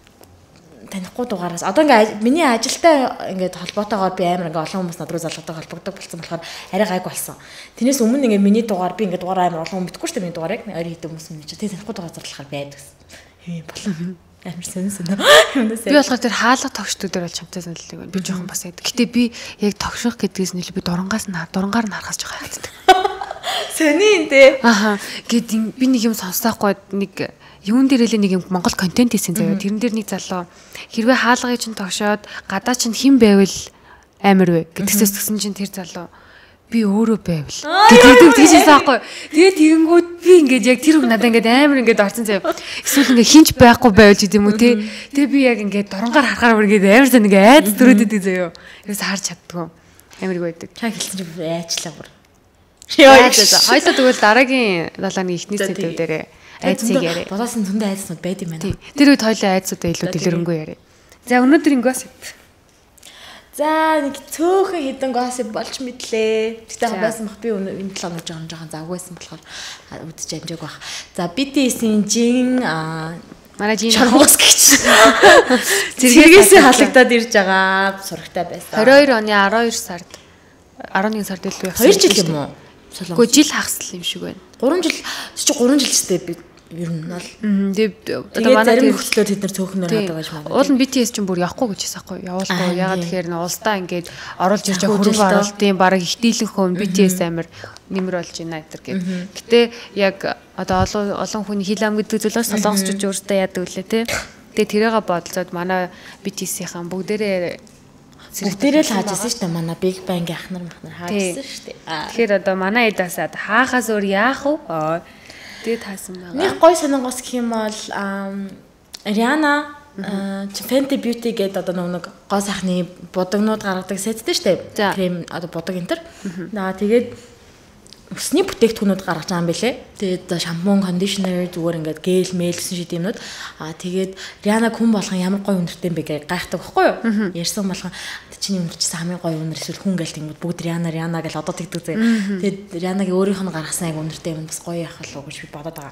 танихгүй дугаараас одоо ингээ миний ажилтай ингээд холбоотойгоор би амар ингээ олон хүмүүс над руу залгадаг холбогддог болсон болохоор арай гайг болсон. Тэрнээс өмнө ингээ миний дугаар би ингээ дугаар амар олон хүн мэдгүй шүү дээ миний дугаарыг ойр хэдэн хүмүүс минь чи танихгүй дугаар зарлахаар байдаг. Хээ болоо. Амар сонсон. Би болохоор тэр хаалга тогшдод дээр бол чамтай саналдаг байна. Би жоохон бас яадаг. Гэтэ би яг тогших гэдгээс нэлээ би дурангаас нь дурангаар нь харахаас жоохон хайцдаг. Сони энэ. Аха. Гэт би нэг юм сонссаахгүй нэг юун дээр л нэг юм Монгол контент хийсэн заяа. Тэрэн дээр нэг залуу хэрвээ хаалгыг чинь тогшоод гадаа чинь хэн байвал амар вэ гэдгсээс тгсэн чинь тэр залуу би өөрөө байвал гэдэг тийшээс аахгүй. Тэгээд тэгэнгүүт би ингээд яг тэр үг надад ингээд амар ингээд орсон заяа. Эсвэл ингээд хинч байхгүй байвал ч гэдэм үү те. Тэгээ би яг ингээд доронгаар харахаар бүр ингээд амар сан ингээд айц төрөөд идэв заяа. Ерөөс харж чаддгүй. Амар байдаг. Чаа хэлсэн чи бүр айчлаа бүр. Яа гэсэн. Хоёлоо тэгвэл дараагийн далааны ихний сэдв дээрээ айцыг яриа. Бодоосын зөндөө айцнууд байд юм байна. Тэр үед хоёлоо айцуудаа илүү дэлгэрэнгүй яриа. За өнөөдрийн gossip. За нэг цөөхөн хідэн gossip болж мэдлээ. Гэтэ хавьяасан бах би энэ талаар жоохон жоохон завгүйсэн болохоор үдчих амжааг бах. За би ти эсийн жин аа манай жин чаргуус гэж. Зэрэгээс халагдаад ирж байгаа сурагтай байсан. двадцать two оны twelve сард eleven сард илүү явсан. two жил юм уу? Гэхдээ жил хагасл юм шиг байна. three жил чи three жил ч дээ би ер нь бол. Тэгээд одоо манай тэр хөслөө тэд нар цөөхнөр хаадаг гэж байна. Уул нь би ти эс чинь бүр явахгүй гэж хэлсэхгүй. Явуулахгүй. Ягаад тэгэхээр н улсдаа ингээд оруулж ирж байгаа хөрөнгө оруулалтын бараг ихтийлэн хүн би ти эс амир нэмэр болж байна гэдэг гээд. Гэтэ яг одоо олон олон хүний хил ам гэдэг зүйлээс солонгосчууд өөрсдөө яадаг үлээ те. Тэгээ тэрийгээ бодолцоод манай би ти эс-ийн бүгдээрээ Бүгдээрээ л хааж ирсэн шүү дээ. Манай Big Bang-ийн ахнар махнар хааж ирсэн шүү дээ. Тэгэхээр одоо манай эдасаад хаахаас өөр яах вэ? Тэгээд таасан байгаа. Нэг гой сонингос гэх юм бол Rihanna Fenty Beauty гэдэг одоо нэг гоо сайхны будагнууд гаргадаг сеттэй шүү дээ. Крем одоо будаг энтер. Наа тэгээд өсний бүтээгдэхүүнүүд гаргаж байгаа юм бэлээ. Тэгээд шампунь, кондишнер зүгээр ингээд гэл, мэйл гэсэн шид юмнууд. Аа тэгээд Rihanna хүн болгон ямар гоё үнэртэй юм бэ гэж гайхдаг байхгүй юу? Ярьсан болгон чиний үнэрчсэн хамгийн гоё үнэр эсвэл хүн гээл тэнгууд бүгд Rihanna Rihanna гэж одоо тэгдэг зэ. Тэгээд Rihanna-гийн өөрийнх нь гаргасан яг үнэртэй юм бас гоё яах болов уу гэж би бодоод байгаа.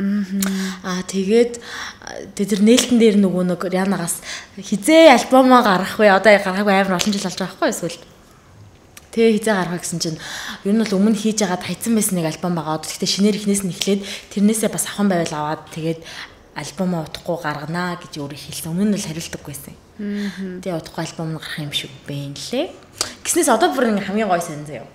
Аа тэгээд тэр нээлтэн дээр нөгөө нэг Rihanna-гаас хизээ альбомоо гаргах вэ? Одоо гаргаагүй амар олон жил болж байгаа байхгүй юу эсвэл тэгээ хизээ гаргах гэсэн чинь ер нь бол өмнө хийж агаад хайцсан байсан нэг альбом байгаа. Гэхдээ шинээр ихнээс нь эхлээд тэрнээсээ бас авхан байвал аваад тэгээд альбомоо утахгүй гарганаа гэж өөрөө хэлсэн. Өмнө нь л хариултаггүй байсан. Тэгээ утахгүй альбом гарах юм шиг байна лээ. Гиснээс одоо бүр ингээ хамгийн гоё сан заяа.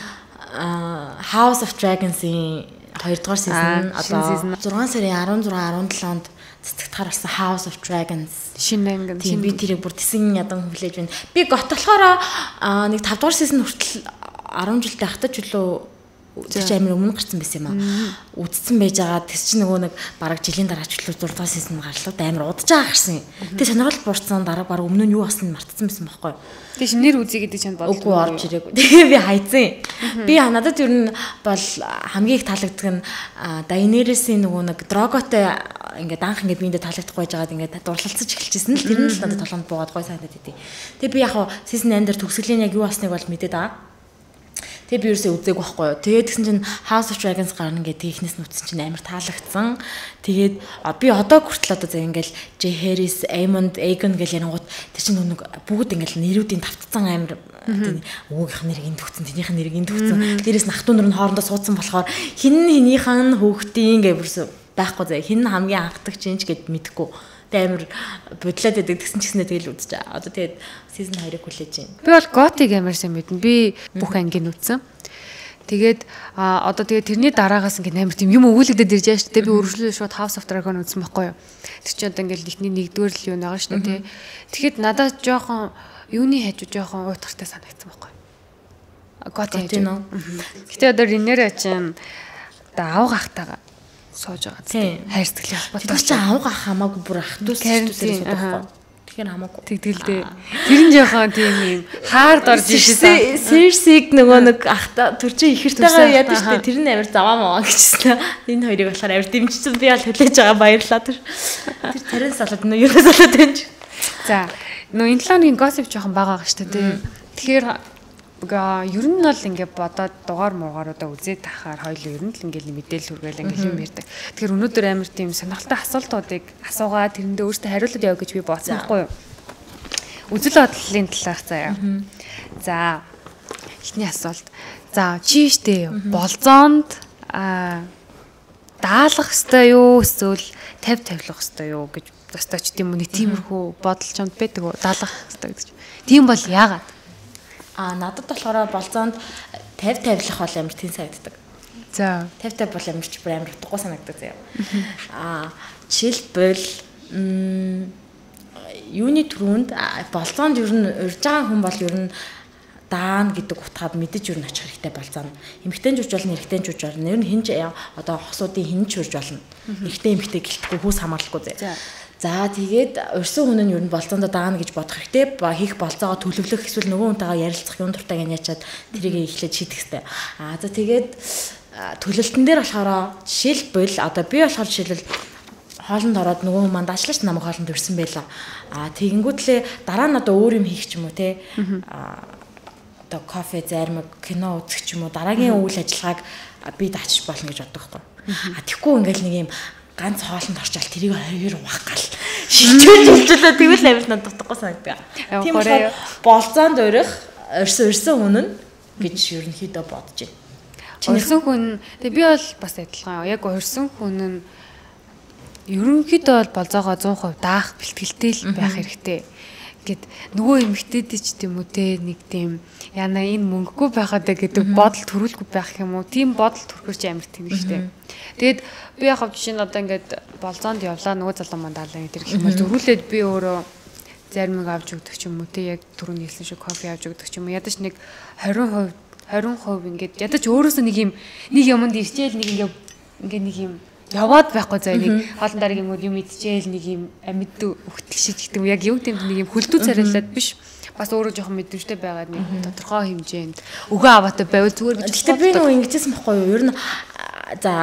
Аа House of Dragons-ийн two дугаар season одоо six сарын sixteen seventeen онд цэцэгдхаар болсон House of Dragons шинэ ангин тийм би тэрийг бүр тэсэн ядан хүлээж байна. Би гот болохоор нэг five дугаар season хүртэл ten жил байхдаа ч үлээ тэр ч амир өмнө гарсан байсан юм аа. Үдцсэн байж байгаа тэс чи нөгөө нэг бараг жилийн дараа ч үлээ six дугаар season гарлаад амир удаж байгаа гарсан. Тэгээ сонирхол буурсан дараа бараг өмнө нь юу болсон мартсан байсан байхгүй юу? Тэгээ шинээр үзье гэдэг чинь бодлоо. Үгүй орж ирээгүй. Тэгээ би хайцсан. Би надад ер нь бол хамгийн их таалагддаг нь Daenerys-ийн нөгөө нэг Drogo-той ингээд анх ингээд биэндээ таалагдахгүй байжгаад ингээд дурлалцаж эхэлчихсэн л тэр нь л надад толгонд буугаад гой санагдаад идэв. Тэгээ би яг хаа season eight дээр төгсгөлийн яг юу болсныг бол мэдээд байгаа. Тэгээ би юусээ үзег байхгүй юу. Тэгээд тэгсэн чинь House of Dragons гарна гэдэг ихнээс нь үзсэн чинь амар таалагдсан. Тэгээд би одоо хүртэл одоо заа ингээл Jaehaerys, Aemond, Aegon гэл ярангууд тэр чинь нэг бүгд ингээл нэрүүдийн тавтцсан амар өвгийнх нэрийг энд төгцсөн, тэнийх нэрийг энд төгцсөн. Дээрээс нь ах トゥ нар нь хоорондоо суудсан болохоор хин хинийх нь хөөхтийн гэвэрс байхгүй заа. Хин хамгийн анхдаг чинч гэд мэдэхгүй. Тэгээ амар бодлоод байдаг гэсэн ч гэснээр тэгэл үзэж байгаа. Одоо тэгээд season two-ыг хүлээж байна. Би бол Got-ыг амар сайн мэднэ. Би бүх ангийн үзсэн. Тэгээд а одоо тэгээд тэрний дараагаас ингээд амар тийм юм өгүүлэгдээд ирж байгаа шүү дээ. Би үргэлжлүүлээ шууд House of Dragon үзсэн байхгүй юу. Тэр чинь одоо ингээд ихний нэгдүгээр л юу байгаа шүү дээ. Тэгэхэд надад жоохон юуны хажуу жоохон уйтгартай санагдсан байхгүй юу. Got юм. Гэтэ одоо Renera чинь одоо авга ахтайгаа сууж байгаа тийм хайр сэтгэлийн холбоотой. Тэр чинь авга ах хамаагүй бүр ах дүүс дүүсээс байхгүй. Тэгэхээр хамаагүй. Тэгдэлдээ. Тэр нь жоохон тийм юм хаард орж ирсэн. Cersei нөгөө нэг ахта тэр чинь ихэртэйгээ яадаг шүү дээ. Тэр нь амар заваа маа гэжсэн. Энэ хоёрыг болохоор амар дэмжсэн би бол хүлээж байгаа баярлалаа тэр. Тэр тарин салаад нөө ерөөс салаад байна. За нөө энэ талаагийн gossip жоохон бага байгаа шүү дээ. Тэгэхээр ер нь бол ингээд бодоод дугаар муугааруудаа үзээд тахаар хоёул ер нь л ингээд мэдээлэл хүргээл ингээд юм ярьдаг. Тэгэхээр өнөөдөр амар тийм сонирхолтой асуултуудыг асуугаад тэрэндээ өөртөө хариулаад яв гэж би бодсон байхгүй юу? Үзэл бодлын талаах заяа. За эхний асуулт. За чи штэ болзоонд аа даалгах хэвээр юу эсвэл тавь тавилах хэвээр юу гэж өстой ч тийм үний тиймэрхүү бодол чамд байдаг уу? Даалгах хэвээр гэж. Тийм бол яагаад? А надад болохоор болзоонд тавь тавилах бол амар тийм санагддаг. За. тавтай бол амарч бүр амар утгагүй санагддаг заяа. Аа жишээлбэл юуны түрүүнд болцоонд ер нь урьж байгаа хүн бол ер нь даана гэдэг утгаад мэдэж ер нь очих хэрэгтэй болцооно. Эмэгтэй журж болно, эрэгтэй журж болно. Ер нь хинж одоо хосуудын хинж журж болно. Эрэгтэй эмэгтэй гэлтгүй хүүс хамгаалахгүй заяа. За тэгээд урьсан хүн нь ер нь болцоонд даана гэж бодох хэрэгтэй. Ба хийх болцоогоо төлөвлөх эсвэл нөгөө хүнтэйгээ ярилцах юм дуртай гэж ячаад тэрийг эхлээд шийдэх хэрэгтэй. Аа за тэгээд төлөлтөн дээр болохоор жишээлбэл одоо би болохоор жишээлбэл хоолнд ороод нөгөө хүн манд ажиллаж намайг хоолнд өрсөн байлаа. Аа тэгэнгүүтлээ дараа нь одоо өөр юм хийх ч юм уу те. Аа одоо кофе зармаг кино үзэх ч юм уу дараагийн үйл ажиллагааг би даачиж болно гэж боддог байхгүй. Аа тэгхгүй ингээл нэг юм ганц хоолнд орчаал тэрийг хоёр угаах гал шилжүүлж хилжүүлээ тэгвэл амир надад дутхгүй санагдав. Тийм болохоор болцоонд өрөх өрсөн өрсөн хүн нь гэж ерөнхийдөө бодож байна. Өрсөн хүн тэгээ би бол бас адилхан яг өрсөн хүн нь ерөнхийдөө бол болзоогоо сто процент даах бэлтгэлтэй л байх хэрэгтэй. Гэт нөгөө эмэгтэйд ч тийм үү те нэг тийм яна энэ мөнгөгүй байхад гэдэг бодол төрүүлгүй байх юм уу? Тийм бодол төрөхөөр чи амир тэнэг штэ. Тэгээд би яг жишээ нь одоо ингээд болзоонд явлаа нөгөө залуу мандаалаа гэдэг юм бол зөрүүлээд би өөрөө зармиг авч өгдөг ч юм уу те яг түрүүний хэлсэн шиг кофе авч өгдөг ч юм уу ядаж нэг двадцать процент двадцать процент ингээд ядаж өөрөөсөө нэг юм нэг юмд ирчээл нэг ингээд ингээд нэг юм яваад байхгүй заа нэг хоолн дараагийн юм юм идчихээл нэг юм амьд өгтөл шиг гэдэг юм яг юу гэм нэг юм хөлдөө царайлаад биш бас өөрөө жоохон мэдрэмжтэй байгаад нэг тодорхой хэмжээнд өгөө аваатай байвал зүгээр гэж боддог. Би нөгөө ингэжсэн байхгүй юу? Ер нь за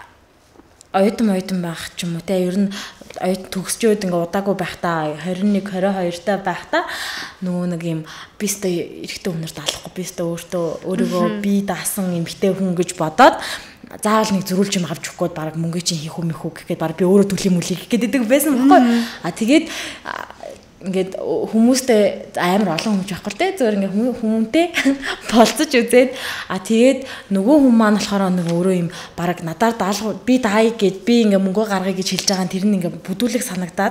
оюутан оюутан байх ч юм уу те ер нь оюут төгсчөөд ингээ удаагүй байхдаа двадцать one twenty-two таа байхдаа нөгөө нэг юм бистэ эрэхтэй хүнээр даалахгүй бистэ өөртөө өөрийгөө би даасан эмэгтэй хүн гэж бодоод заавал нэг зөрүүлж юм авч өгөхгүй баг мөнгө чинь хийх юм ихүү гэхэд баг би өөрөө төлөм үлээх гэдэг байсан байхгүй. А тэгээд ингээд хүмүүстэй амар олон хүмүүс байхгүй те зөвөр ингээ хүмүүнтэй болцож үзээд а тэгээд нөгөө хүн маань болохоор нэг өөрөө юм баг надаар даалгав би даая гэд би ингээ мөнгө гаргая гэж хэлж байгаа тэр нь ингээ бүдүүлэг санагдаад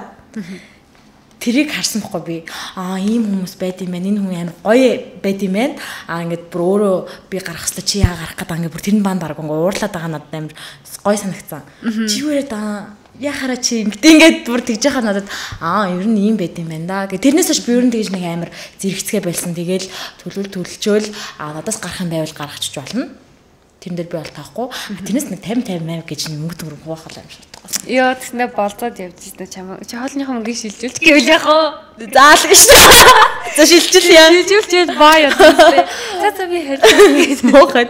тэрийг харсан байхгүй би аа ийм хүмүүс байд юм байна энэ хүн амар гоё байд юм байна аа ингээд бүр өөрөө би гарах хэвээр чи яа гарах гэдэг ингээд бүр тэр нь баан дараагүй ингээ уурлаад байгаа надад амар гоё санагцсан чи юурээ даа яхаараа чи ингээд ингээд бүр тэгж яхаа надад аа ер нь ийм байд юм байна да гэ тэрнээс ч би ер нь тэгж нэг амар зэрэгцгээ байсан тэгэл төлөвл төлчөөл аа надаас гарах юм байвал гаргачих болно тэрэн дээр би бол таахгүй тэрнээс нэг fifty fifty мянга гэж мөнгө төгрөг хуваахал юм шиг ёо тэгснэ болцоод явж ирсэн чам чи хоолныхоо мөнгөийг шилжүүлж гэвэл яах вэ заал гэж за шилжүүл яа шилжүүлж баа яа за за би хэлээ моохот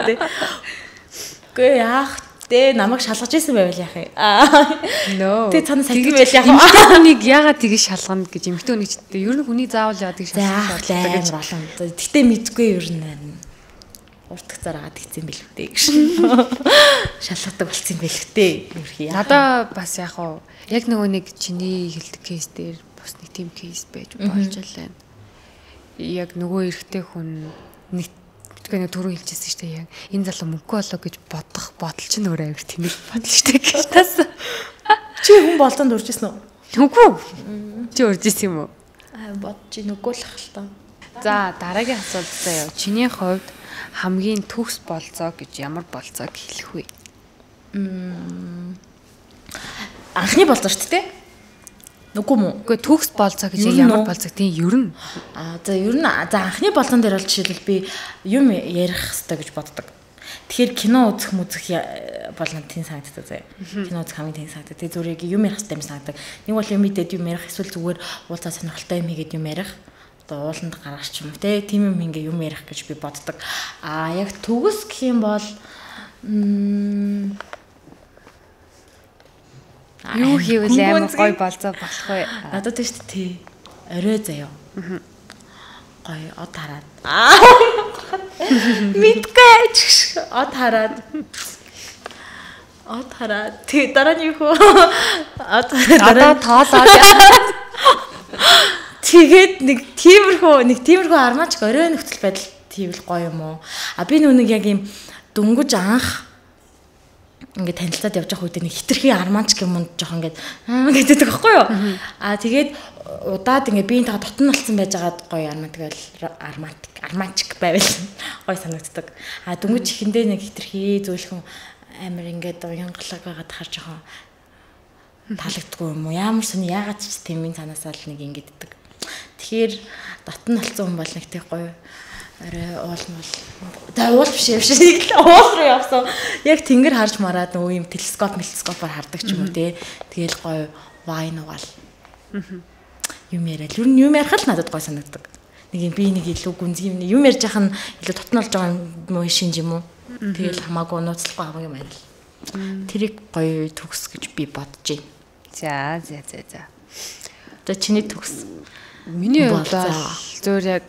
гээ яах тэ намайг шалгаж ирсэн байвал яах юм аа нөө тэ цаанаас салгив байл яах эмэгтэй хүнийг яагаад тэгж шалгана гэж эмэгтэй хүнийг ч ер нь хүний заавал яадаг шалгах гэж болон гэтээ мэдгүй ер нь уртх зараад гисэн бэлгтэй гэж шалгадаг болсон юм бэлгтэй ерхий надаа бас яг уу яг нөгөө нэг чиний хэлдэг кейс дээр бас нэг тийм кейс байж болж байна яг нөгөө эрэгтэй хүн нэг тэгэхээр түрүү хэлчихсэн шүү дээ яг энэ залуу мөнгө болоо гэж бодох бодол чинь өөрөө амир тэнэг бодол шүү дээ гэж тас чи хүн болтонд урьжсэн үү үгүй чи урьжсэн юм уу бодож нүггүй л ах л та за дараагийн асуулт заяа чиний хувьд хамгийн төгс болцоо гэж ямар болцоог хэлэх вэ? Анхны болцоо шүү дээ. Нүггүй мүү? Үгүй төгс болцоо гэж ямар болцоо тийм ер нь. Аа за ер нь за анхны болцоон дээр бол жишээлбэл би юм ярих хэрэгтэй гэж боддог. Тэгэхээр кино үзэх мүзэх бол надад тийм санагддаг заяа. Кино үзэх хамгийн тийм санагддаг. Тэгээ зүгээр юм ярих хэрэгтэй юм санагддаг. Нэг бол юм мэдээд юм ярих эсвэл зүгээр уулзаа сонирхолтой юм хийгээд юм ярих. Одоо ууланд гаргаж ч юм те тийм юм ингээ юм ярих гэж би боддог. Аа яг төгс гэх юм бол юу хийвэл амар гоё болцоо болох вэ? Надад тийш тий. Орой заяа. Гоё од хараад. Мэдгүй од хараад. Од хараад. Тэг дараа нь юу хөө? Од одоо тоолоод тэгээд нэг тиймэрхүү нэг тиймэрхүү армаач орой нөхцөл байдал тийвэл гоё юм уу? А би нүг яг юм дөнгөж анх ингээд танилцаад явж байгаа үед нэг хитрхи армаач юм жоохон ингээд гэдэг байхгүй юу? А тэгээд удаад ингээд биеийн тага дотн болсон байж байгаа гоё армаа тэгэл арматик армаачик байвал гой санагддаг. А дөнгөж ихэндээ нэг хитрхи зөөлхөн амар ингээд уянгалаг байгаад харж байгаа таалагддаггүй юм уу? Ямар сони яагаад ч тийм минь цаанаасаа л нэг ингэддэг. Тэгэхээр дотн болсон хүн бол нэг тийм гоё арай уулмал. За уул биш юм шиг л уул руу явсан. Яг тэнгэр харж мараад нөгөө юм телескоп, телескопоор хардаг ч юм уу те. Тэгэл гоё вайн угаал. Юм яриад. Юу юм ярих л надад гоё санагддаг. Нэг юм би нэг илүү гүнзгий юм ярьж яхах нь илүү дотнолж байгаа юм уу шинж юм уу? Тэгэл хамаагүй нууцлахгүй хамаагүй юм байна. Тэрийг гоё төгс гэж би бодож байна. За за за за. Одоо чиний төгс. Миний хувьд зөв яг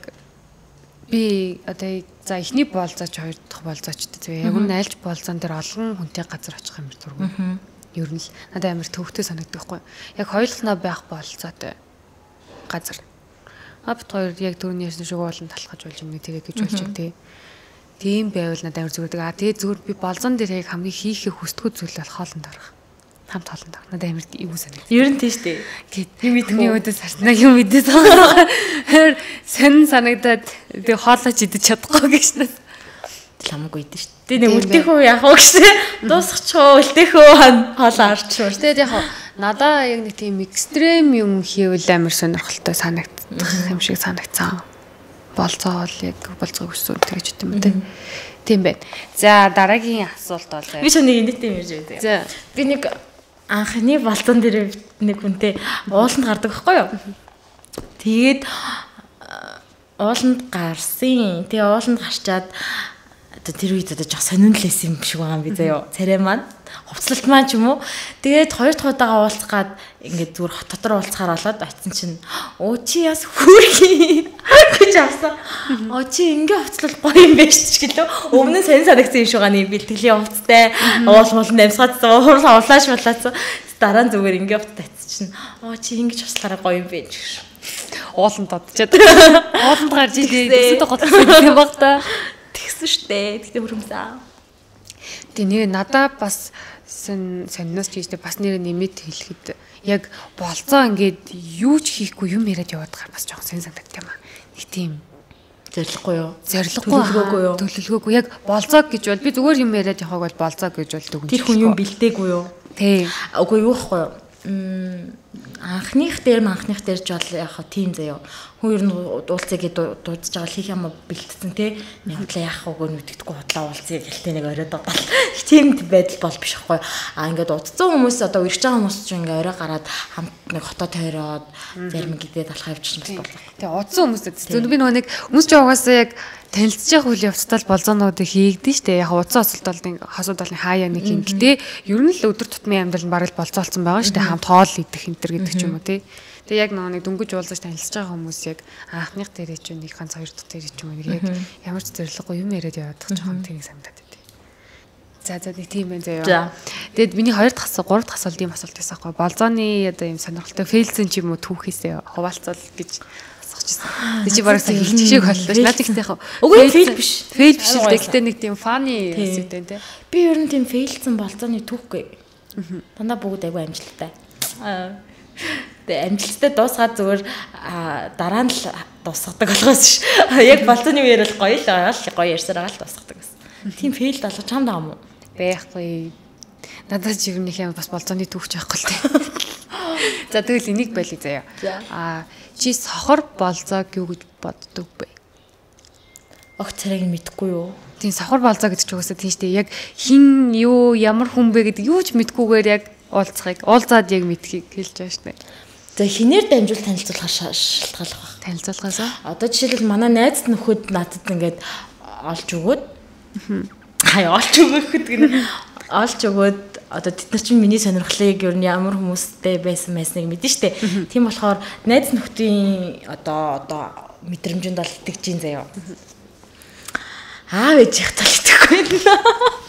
би одоо за эхний болзооч хоёр дахь болзоочтой зөв яг нь альж болзоон дээр олон хүнтэй газар очих юм дургүй. Ер нь л надад амар төвхтэй санагддаг хгүй. Яг хоёулахнаа байх болзоотой газар. Апт хоёр яг түрүүний ярьсан шиг уулан талхаж болж юм нэг тэрэг гэж болж тий. Тийм байвал надад амар зүгдэг. А тэгээ зүгээр би болзон дээр яг хамгийн хийхээ хүсдэггүй зүйл бол хоолнд орох. Хамт хоолнд орох. Надад амар юу санагдав. Ер нь тийш тий. Гэт юм бидний өдөөс харснаа юм мэдээд байгаа. Хэн санагдаад тэгээ хоолооч идэж чадахгүй гэж надад. Ламаагүй идэв шүү. Тэгээ нэг үлдэхүү яах вэ гэсэн. Дуусчихоо үлдэхүү хоолоо арчвар. Тэгээд яг надаа яг нэг тийм экстрем юм хийвэл амар сонирхолтой санагдах юм шиг санагцсан. Болцоо бол яг болцоо өссөн тэгэж юм үү. Тийм байна. За дараагийн асуулт бол би ч нэг энэтэй юм ярьж байдаг. За би нэг анхны болцон дээр нэг хүнтэй ууланд гардаг байхгүй юу? Тэгээд ууланд гарсан. Тэгээ ууланд гарчаад одоо тэр үед одоо жоо сонирхолтой юм шиг байгаа юм би заяа. Царай маань хувцлалт маань ч юм уу. Тэгээд хоёр дахь удаага уулзах гад ингээд зүгээр хот дотор уулзахаар болоод очсон чинь оо чи яс хүрхий гэж авсан. Оо чи ингээ хувцлал гоё юм байна ч гэлөө. Өмнө нь сайн санагдсан юм шиг байгаа нэг бэлтгэлийн хувцтай уулмал намсгаадсан хурлаа улааш болаацсан. Дараа нь зүгээр ингээ хувц татсан чинь оо чи ингэж туслахаараа гоё юм байна гэж. Ууланд додчаад. Ууланд гарч ирээ. Тэсэд гоцсон юм баг та. Тэгсэн штэ. Тэгтээ хөрөмсөн. Тэгээ нэг надаа бас сонноос ч ийштэй бас нэр нэмэт хэлэхэд яг болцоо ингээд юу ч хийхгүй юм яриад яваад байгаа бас жоохон сэн санагддаг юм аа. Нэг тийм зориггүй юу? Зориггүй юу? Төлөвлөгөөгүй. Яг болцоо гэж бол би зүгээр юм яриад явахаг бол болцоо гэж бол дүгнэж. Тэр хүн юм бэлдээгүй юу? Тий. Үгүй юу ихгүй юу? Мм анхных дээр анхных дээр ч бол яг хаа тийм заяа. Хүн ер нь уулзъя гэдээ дуудаж байгаа хийх юм бэлдсэн те. Явдлаа яах вэ нүдэгдэхгүй худлаа уулзъя гэлтэй нэг оройд байгаа. Тийм байдал бол биш байхгүй. А ингээд удцсан хүмүүс одоо ирж байгаа хүмүүс ч ингээд орой гараад хамт нэг хотоо тойроод зарим гэдээ талхаа явчихсан бас болов. Тэгээ удцсан хүмүүс зөв би нөгөө нэг хүмүүс ч угаасаа яг танилцж явах үйл явцтай болзоонуудыг хийгдэн штэ. Яг удцсан осолт бол нэг хасууд бол хаяа нэг юм. Гэтэ ер нь л өдөр тутмын амьдрал нь бараг л болцоолцсон байгаа штэ. Хамт хоол идэх энэ төр гэдэг ч юм уу те. Тэгээ яг нэг дөнгөж уулзаж танилцж байгаа хүмүүс яг анхных дээрээ ч нэг ганц хоёр дахь дээрээ ч юм уу яг ямар ч зориггүй юм яриад яваад байгаа жоохон тийг санагдаад байт. За за нэг тийм байх заяа. Тэгэд миний хоёр дахь асуулт, гурав дахь асуулт ийм асуулт байсан байхгүй. Болзооны одоо ийм сонирхолтой фейлсэн ч юм уу түүхээсээ хуваалцал гэж асуучихсан. Тэг чи бараг хэлчих шиг боллоо ш. Наад ихтэй яг. Үгүй фейл биш. Фейл биш л гэхдээ нэг тийм фаны хэсэгтэй те. Би ер нь тийм фейлсэн болзооны түүхгүй. Дандаа бүгд айгүй амжилттай. Аа тэгээ амжилттай дуусгаад зүгээр дараа нь л дуусгадаг болохоос ш. Яг болцооны үеэр л гоё л байгаа л гоё ярьсаар байгаа л дуусгадаг гэсэн. Тийм фейл болох чамд байгаа юм уу? Байхгүй. Надад ч юм нэг юм бас болцооны түүхч байхгүй л тээ. За тэгэл энийг байлиг заяа. Аа чи сохор болзоог юу гэж боддог бэ? Огт царайг мэдэхгүй юу? Тийм сохор болзоо гэдэг ч угаасаа тийм шүү дээ. Яг хин юу ямар хүн бэ гэдэг юу ч мэдгүйгээр яг уулзахыг уулзаад яг мэдхийг хэлж байгаа шүү дээ. За хинээр дамжуул танилцуулах шалтгаалах баг. Танилцуулгаасаа. Одоо жишээлбэл манай найз нөхөд надад ингээд олж өгөөд хай олж өгөхөд гэнэ олж өгөөд одоо тэд нар чинь миний сонирхлыг ер нь ямар хүмүүстэй байсан байсныг мэдэн штэ. Тийм болохоор найз нөхдийн одоо одоо мэдрэмжинд бол итгэж ин заяа. Аав ээж их талдаггүй нэ.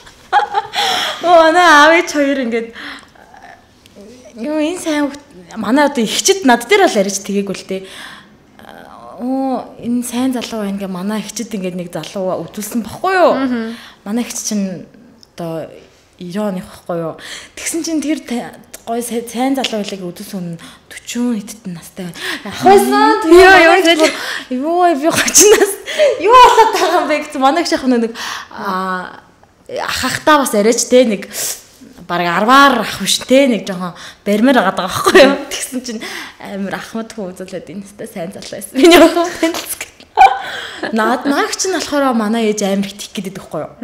Оо наа аав ээж хоёр ингээд юу энэ сайн манай одоо ихчэд над дээр бол ярьж тэгээгүй л дээ. Оо энэ сайн залуу байна гэ манай ихчэд ингээд нэг залуу өдүүлсэн баггүй юу? Манай ихч чинь одоо девяносто оных баггүй юу? Тэгсэн чинь тэр гой сайн залуу байлыг өдүүлсэн дөрвөн хэдтэн настай байна. Ахвасан яа яа Юу би гочноос юу болоод байгаа юм бэ гэж манай их шахна нэг аа ахахтаа бас арайч те нэг бараг арваар ах биш те нэг жоохон барьмаар байгаа даа байхгүй юу. Тэгсэн чинь амар ахмад хүн үзүүлээд энэ тест сайн залуу байсан. Миний охин танилцсан. Наад наагч нь болохоор манай ээж амар их тих гэдэг байхгүй юу.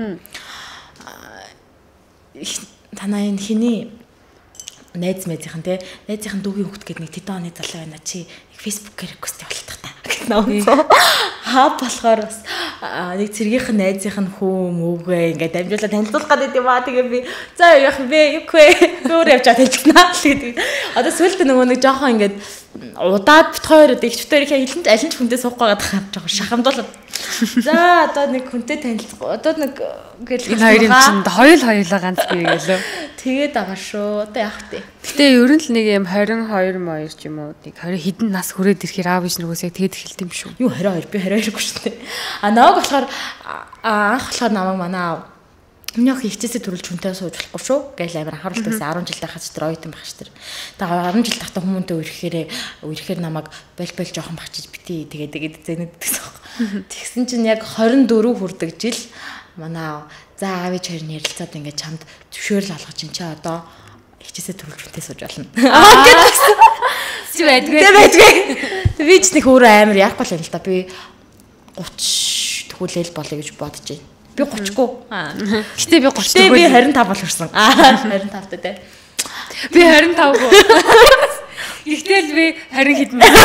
Танаа энэ хиний найз мэдийнхэн те найзынхын дүүгийн хүүхд гэдэг нэг тэдэн оны залуу байна чи фэйсбүүкээр реквест явуулдаг та гэдэг нөө хаа болохоор бас нэг цэргийнхэн найзынхын хүү мөвгөө ингээд амжуулаад танилцуулах гэдэг юм аа тэгээ би за яах вэ юугүй өөр явж танилцнаа гэдэг одоо сүлдээ нөгөө нэг жоохон ингээд удаад бит хоёр дэвчтэр их хэлэн аль нь хүнтэй суух гээд байгаа жоохон шахамдуулаад за одоо нэг хүнтэй танилцах одоо нэг гэл энэ хоёрын чинь хоёул хоёулаа ганц бий гэлөө тэгээд байгаа шүү одоо яах вэ гэтээ ерөн л нэг юм двадцать two моёр ч юм уу нэг двадцать хэдэн нас хүрээд ирэхээр аав иш нэргөөсөө тэгээд эхэлт юм шүү юу двадцать two би двадцать two гүй шүү дээ а нааг болохоор анх болохоор намайг манай аав миний ах ихчээсээ төрүүлж хүнтэй сууж болохгүй шүү гээл амар анхаарал тавьсан десять жил тахач тэр оюутан байх ш тэр. Тэгээ ten жил тахта хүмүүнтэй үерхээр үерхээр намайг бол бол жоохон бахчиж битээ тэгээд тэгээд зэнэддэгсэн. Тэгсэн чинь яг twenty four хүрдэг жил манай аав за аав ич хоёр ярилцаад ингээд чамд зөвшөөрөл олгож ин чи одоо ихчээсээ төрүүлж хүнтэй сууж болно. Аа гэдэгсэн. Чи байдгүй. Тэ байдгүй. Би ч нэг өөрөө амар яахгүй л юм л да би thirty тгүүлэл болъё гэж бодож байна. Би thirty гүй. Гэтэ би thirty тгүүл. Би twenty-five бол хүрсэн. Аа twenty-five та тий. Би twenty-five гүй. Ихтэл би twenty хэдэн.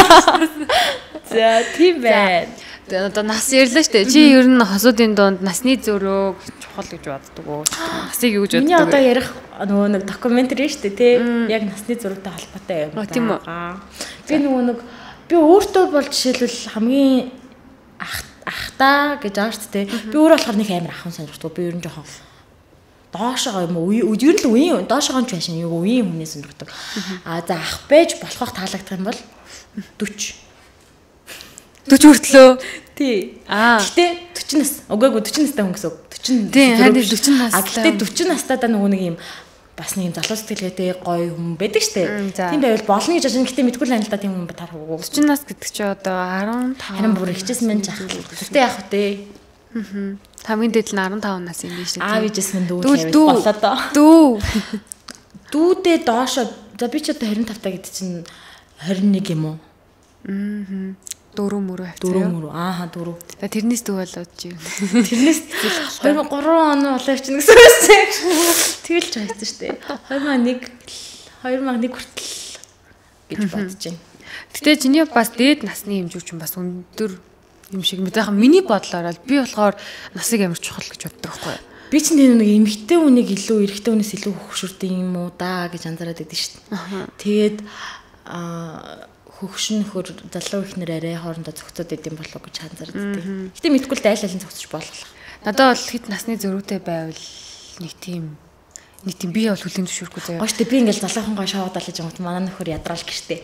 За тийм байна. Тэгээ одоо нас ярьлаа шүү дээ. Чи ер нь хосуудын донд насны зөрөө чухал гэж боддог уу? Насыг юу гэж боддог вэ? Миний одоо ярих нөгөө нэг докюментари шүү дээ тий. Яг насны зөрүүтэй холбоотой юм байна. Би нөгөө нэг би өөртөө бол жишээлбэл хамгийн ах ахтаа гэж ааш тээ. Би өөрөө болохоор нэг амар ахын сонирхдаг. Би ер нь жоохон доошоо юм уу? Ер нь л үеийн доошоо ч байшин юу үеийн хүнээс сонирхдаг. А за ах байж болохох таалагдах юм бол forty. forty хүртлөө. Тий. Аа. Гэтэ forty нас. Угаагүй forty настай хүн гэсэн үг. forty. Тий, харин forty настай. А гэтэ forty настайдаа нөгөө нэг юм бас нэг юм залуу сэтгэлгээтэй гоё хүн байдаг штэ. Тийм байвал болно гэж байна. Гэтэ мэдгүй л байна л да тийм хүн таарахгүй. forty нас гэдэг чи одоо fifteen. Харин бүр ихчээсэн мэн жаах. Гэтэ яах вэ? Аа. Хамгийн дээд нь fifteen нас юм биш үү? Аав ижсэн дүү тавьж болоо доо. Дүү. Дүүдээ доошо. За би ч одоо twenty-five та гэдэг чинь twenty-one юм уу? Аа. Дөрөв мөрөө хавцаа. Дөрөв мөрөө. Ааха дөрөв. Тэрнээс дүү болоод чи. Тэрнээс twenty-three он болоо явчихна гэсэн үг шүү. Тэгэл ч хайцсан шүү дээ. twenty-one twenty-one хүртэл гэж бодож байна. Гэтэ чиний бас дээд насны хэмжүүч юм бас өндөр юм шиг мэдээхан миний бодлоор л би болохоор насыг амар чухал гэж боддог байхгүй юу? Би ч нэг эмэгтэй хүнийг илүү эрэгтэй хүнээс илүү хөвгшөрдөг юм уу даа гэж анзаараад байдаг шүү дээ. Тэгээд аа хөгшин хөр залуу ихнэр арай хоорондоо зохицоод идэм болов гэж анзаардаг. Гэтэ мэдгүй л дайлалын зохицож болох. Надад бол хэд насны зөрүүтэй байвал нэг тийм нэг тийм би бол хүлийн зөвшөөрөхгүй заяа. Гоош тэг би ингээл залуухан гоо шаваад алж байгаа юм. Манай нөхөр ядраал гэртээ.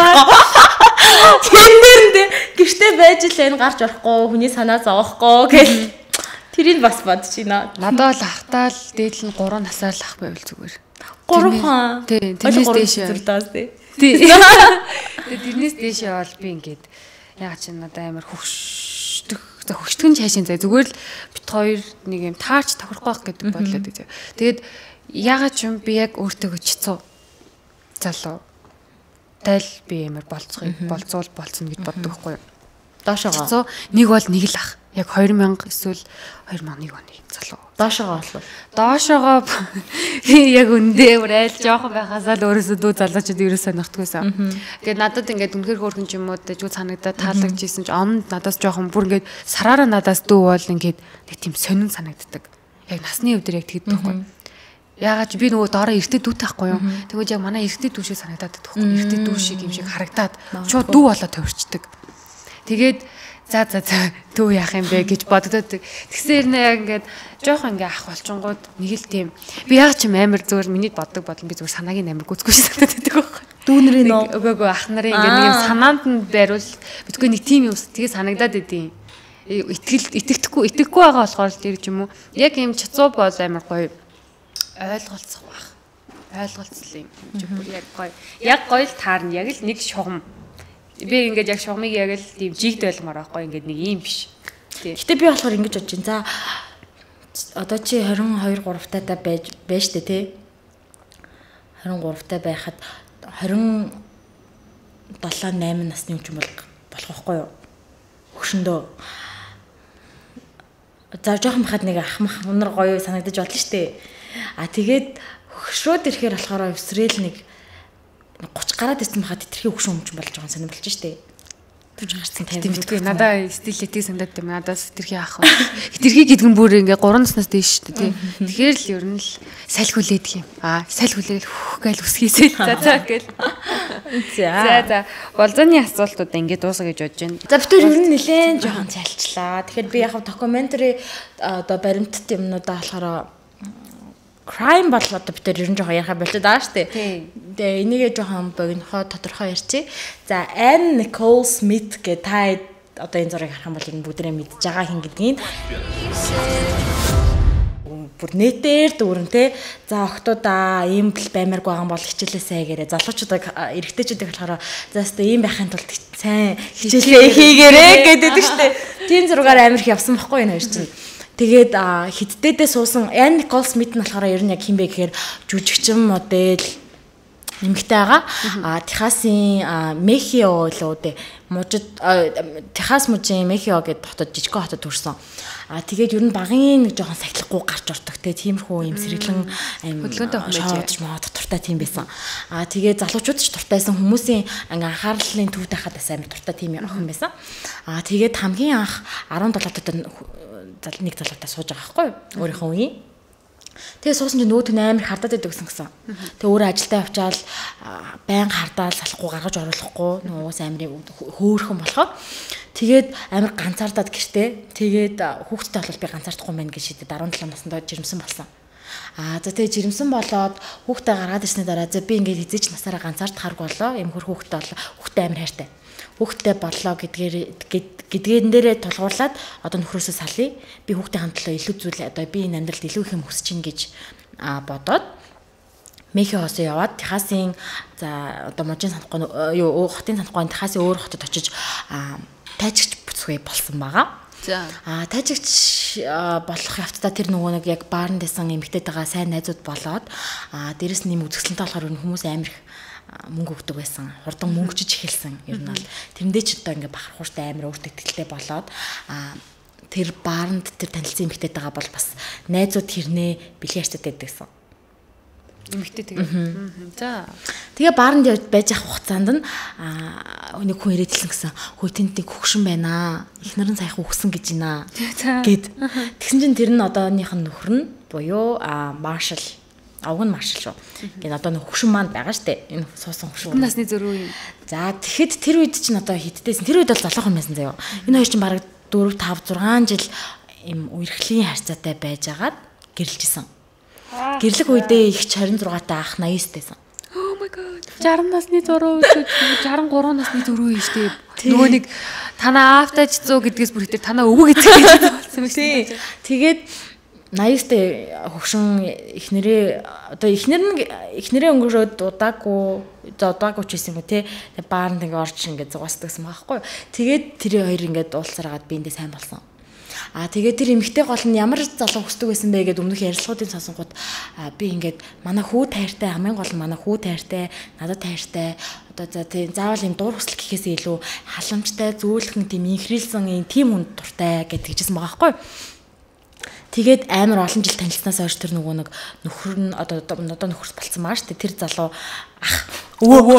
Тэндэрдээ гэртээ байж л энэ гарч орохгүй, хүний санаа зовохгүй гэл. Тэрийг бас бодож байна. Надад бол ахтаал дээдл нь three насаар л ах байвал зүгээр. three хаан. Тийм, тэрнээс дээш. Тийм. Тэгээд тэрнээс дээшээ бол би ингээд яа чи надад амар хөвшдөх. За хөвшдгөн чаашин зай зүгээр л бит хоёр нэг юм таарч тохирохгүй байх гэдэг бодлоо дээ. Тэгээд ягаад ч юм би яг өөртөө чицүү залуу тайл би амар болцгоо болцуул болцсон гэж боддог байхгүй юу. Доошоогоо. Чицүү нэг бол нэг л ах. Яг two thousand эсвэл two thousand one оны залуу. Доошоогоо болов. Доошоогоо яг үндэ өөр айл жоохон байхасаа л өөрөөсөө дүү залуучууд ерөөсөө сонирхдаггүйсэн. Ингээд надад ингээд үнэхээр хөөрхөн ч юм уу дэж санагдаад таалагдчихсэн ч онд надаас жоохон бүр ингээд сараараа надаас дүү бол ингээд нэг тийм сонин санагддаг. Яг насны өвдөр яг тэгдэг байхгүй. Яагаад ч би нөгөө доороо эртээ дүүтэй байхгүй юу. Тэгвэл яг манай эртээ дүү шиг санагдаад байдаг байхгүй. Эртээ дүү шиг юм шиг харагдаад шууд дүү болоо төвөрчдөг. Тэгээд за за за дүү яах юм бэ гэж боддод тэгсээр нэ яг ингээд жоохон ингээ ах болчингууд нэг л тийм би яг ч юм амар зөөр миний боддог бодлон би зүгээр санаагийн амар гүцгүй шиг санагдаад байдаг байхгүй. Дүүнэрийн нөө өгөөгөө ах нарын ингээ нэг юм санаанд нь байруул битгүй нэг тийм юм тэгээ санагдаад идэв. Итгэл итгэхгүй итгэхгүй байгаа болохоор л тэр юм уу яг юм чацуу бол амар гоё ойлголцох байх ойлголцол юм чи бүр яг гоё яг гоё л таарна яг л нэг шугам би ингээд яг шугамыг яг л тийм жигд байлмаар байхгүй ингээд нэг юм биш. Гэтэ би болохоор ингэж бодож байна. За одоо чи двадцать two тhree таатай байж байж тээ тий. двадцать three таа байхад twenty seven eight насны хүн ч бол болох байхгүй юу? Хөшөндөө. За жоохон бахад нэг ахмах өнөр гоё санагдаж болно шүү дээ. А тэгээд хөшрөөд ирэхээр болохоор Австрал нэг thirty гараад ирсэн бахад тэрхий хөшөн өмч болж байгаа санаа болж шүү дээ. Түж гарсан тавьдаг. Надаа стил этиг санагдаад юм. Надаас тэрхий авах. Тэрхий гэдгэн бүр ингээ three наснаас дээш шүү дээ. Тэгэхээр л ер нь л салхи хүлээдэг юм. Аа, салхи хүлээл хөх гээл үсгийсэл за за гээл. За за болзооны асуултууд ингээ дуусаа гэж бодож байна. За битүүр ер нь нэлээд жоохон цайлчлаа. Тэгэхээр би яг докюментари одоо баримтат юмнуудаа болохоор crime бол одоо битүүр ер нь жоохон ярих болчиход байгаа шүү дээ. Тэгээ энийгээ жоохон богинохоо тодорхой ярьчих. За Anne Nicole Smith гэдэг та одоо энэ зургийг харах юм бол энэ бүгдээ мэдж байгаа хин гэдгийг бүр нэтээр дүүрэн те. За охтуудаа ийм баймарг байгаа бол хичээлээсээ гээрээ залуучуудыг эрэгтэйчүүдийг болохоор за өстө ийм байхын тулд сайн хичээлээ хийгээрэй гэдэг шүү дээ. Тийм зургаар амирх явсан байхгүй энэ хоёр чинь. Тэгээд хиддээдээ суусан Anne Nicole Smith нь болохоор ер нь яг хин бэ гэхээр жүжигчин модель нэмэгтэй байгаа. А Техасын Мехио лөө дээ. Мужид Техас мужийн Мехио гэдэг хотод жижиг хотод төрсэн. А тэгээд ер нь багын нэг жоохон сахилахгүй гарч ордог те тиймэрхүү юм сэргэлэн хөдөлгөөнтэй хүмүүс мод дуртай тийм байсан. А тэгээд залуучууд ч дуртайсан хүмүүсийн анхаарлын төвд байхад бас амар дуртай тийм охин байсан. А тэгээд хамгийн анх seventeen талд нэг залуутай сууж байгаа байхгүй юу? Өөрийнхөө үеийн. Тэгээ суусан чинь нөөд нь амар хардаад байдаг гэсэн. Тэгээ өөрөө ажилдаа явчаал байнга хардаал салахгүй гаргаж оруулахгүй нөгөө уус амирын хөөхөн болохоо. Тэгээд амар ганцаардаад гэртээ. Тэгээд хүүхдтэй бол би ганцаардахгүй байна гэж шийдээд seventeen наснаа жирэмсэн болсон. Аа за тэгээ жирэмсэн болоод хүүхдээ гаргаад ирсний дараа за би ингээд хизээч насаараа ганцаардахаар болоо. Юм хөр хүүхдтэй болоо. Хүүхдээ амар хайртай. Хүүхдээ боллоо гэдгээр гэдгэн дээрээ тулгуурлаад одоо нөхрөөсөө салъя. Би хүүхдээ хамтлаа илүү зүйл одоо би энэ амьдралд илүү их юм хүсэж чинь гэж бодоод Мехиосоо яваад Техасын за одоо можийн санахгүй юу хотын санахгүй Техасын өөр хотод очиж тайчигч бүцгүй болсон байгаа. За а тайчигч болох явцдаа тэр нөгөө нэг яг баарн дэсэн эмэгтэйтэйгээ сайн найзууд болоод а дээрэс нь юм үзэсгэлэнтэй болохоор хүмүүс амар их мөнгө өгдөг байсан. Хурдан мөнгөжж эхэлсэн. Ер нь бол тэрнээ ч одоо ингээ бахархууртай амар өөртөө ихтэй болоод а тэр баарнд тэр танилцсан эмэгтэйтэйгээ бол бас найзууд хэрнээ бэлгийн арчтад байдагсан. Эмэгтэй тэгээ. За. Тэгээ баарнд байж явах хугацаанд нь а нэг хүн ирээд хэлсэн гэсэн. Хөөе тэнд нэг хөгшин байна. Их нарын саяхан өгсөн гэж байна. Гэт. Тэгсэн чинь тэр нь одооных нь нөхөр нь буюу а Маршал авг нь Маршал шүү. Гэт одоо нэг хөгшин маань байгаа штэ. Энэ суусан хөгшин. Насны зөрүү юм. За тэгэхэд тэр үед чинь одоо хитдээсэн. Тэр үед бол залуухан байсан заяа. Энэ хоёр чинь бараг four five six жил им үерхлийн харьцаатай байжгаад гэрэлжсэн. Гэрлэг үедээ их twenty-six таа ах ninety байсан. Oh my god. sixty насны зуруу sixty-three насны зуруу юм штэ. Нөгөө нэг танаа аавтайч one hundred гэдгээс бүр хитэр танаа өвөг гэдэг болсон юм шиг. Тэгээд ninety-тэй хөгшин ихнэрээ одоо ихнэр нь ихнэрээ өнгөрөөд удаагүй удаагүй ч байсан юм те. Тэгээд баарнд ингээ орж ингээ зугаасдагсан байхгүй. Тэгээд тэр хоёр ингээ уулзараад би эндээ сайн болсон. А тэгээд тэр эмэгтэй гол нь ямар залуу хүсдэг байсан бэ гэдээ өмнөх ярилцлагуудын сонсонгууд би ингээд манай хүү тайртай хамгийн гол нь манай хүү тайртай надад тайртай одоо за тийм заавал юм дуур хүсэл гэхээсээ илүү халамжтай зөөлхөн тийм инхрийлсэн юм тийм хүнд дуртай гэж хэлжсэн байгаа байхгүй. Тэгээд амар олон жил танилцсанаас хойш тэр нөгөө нэг нөхөр нь одоо одоо нөхөрс болцсон маа штэ тэр залуу ах өвөө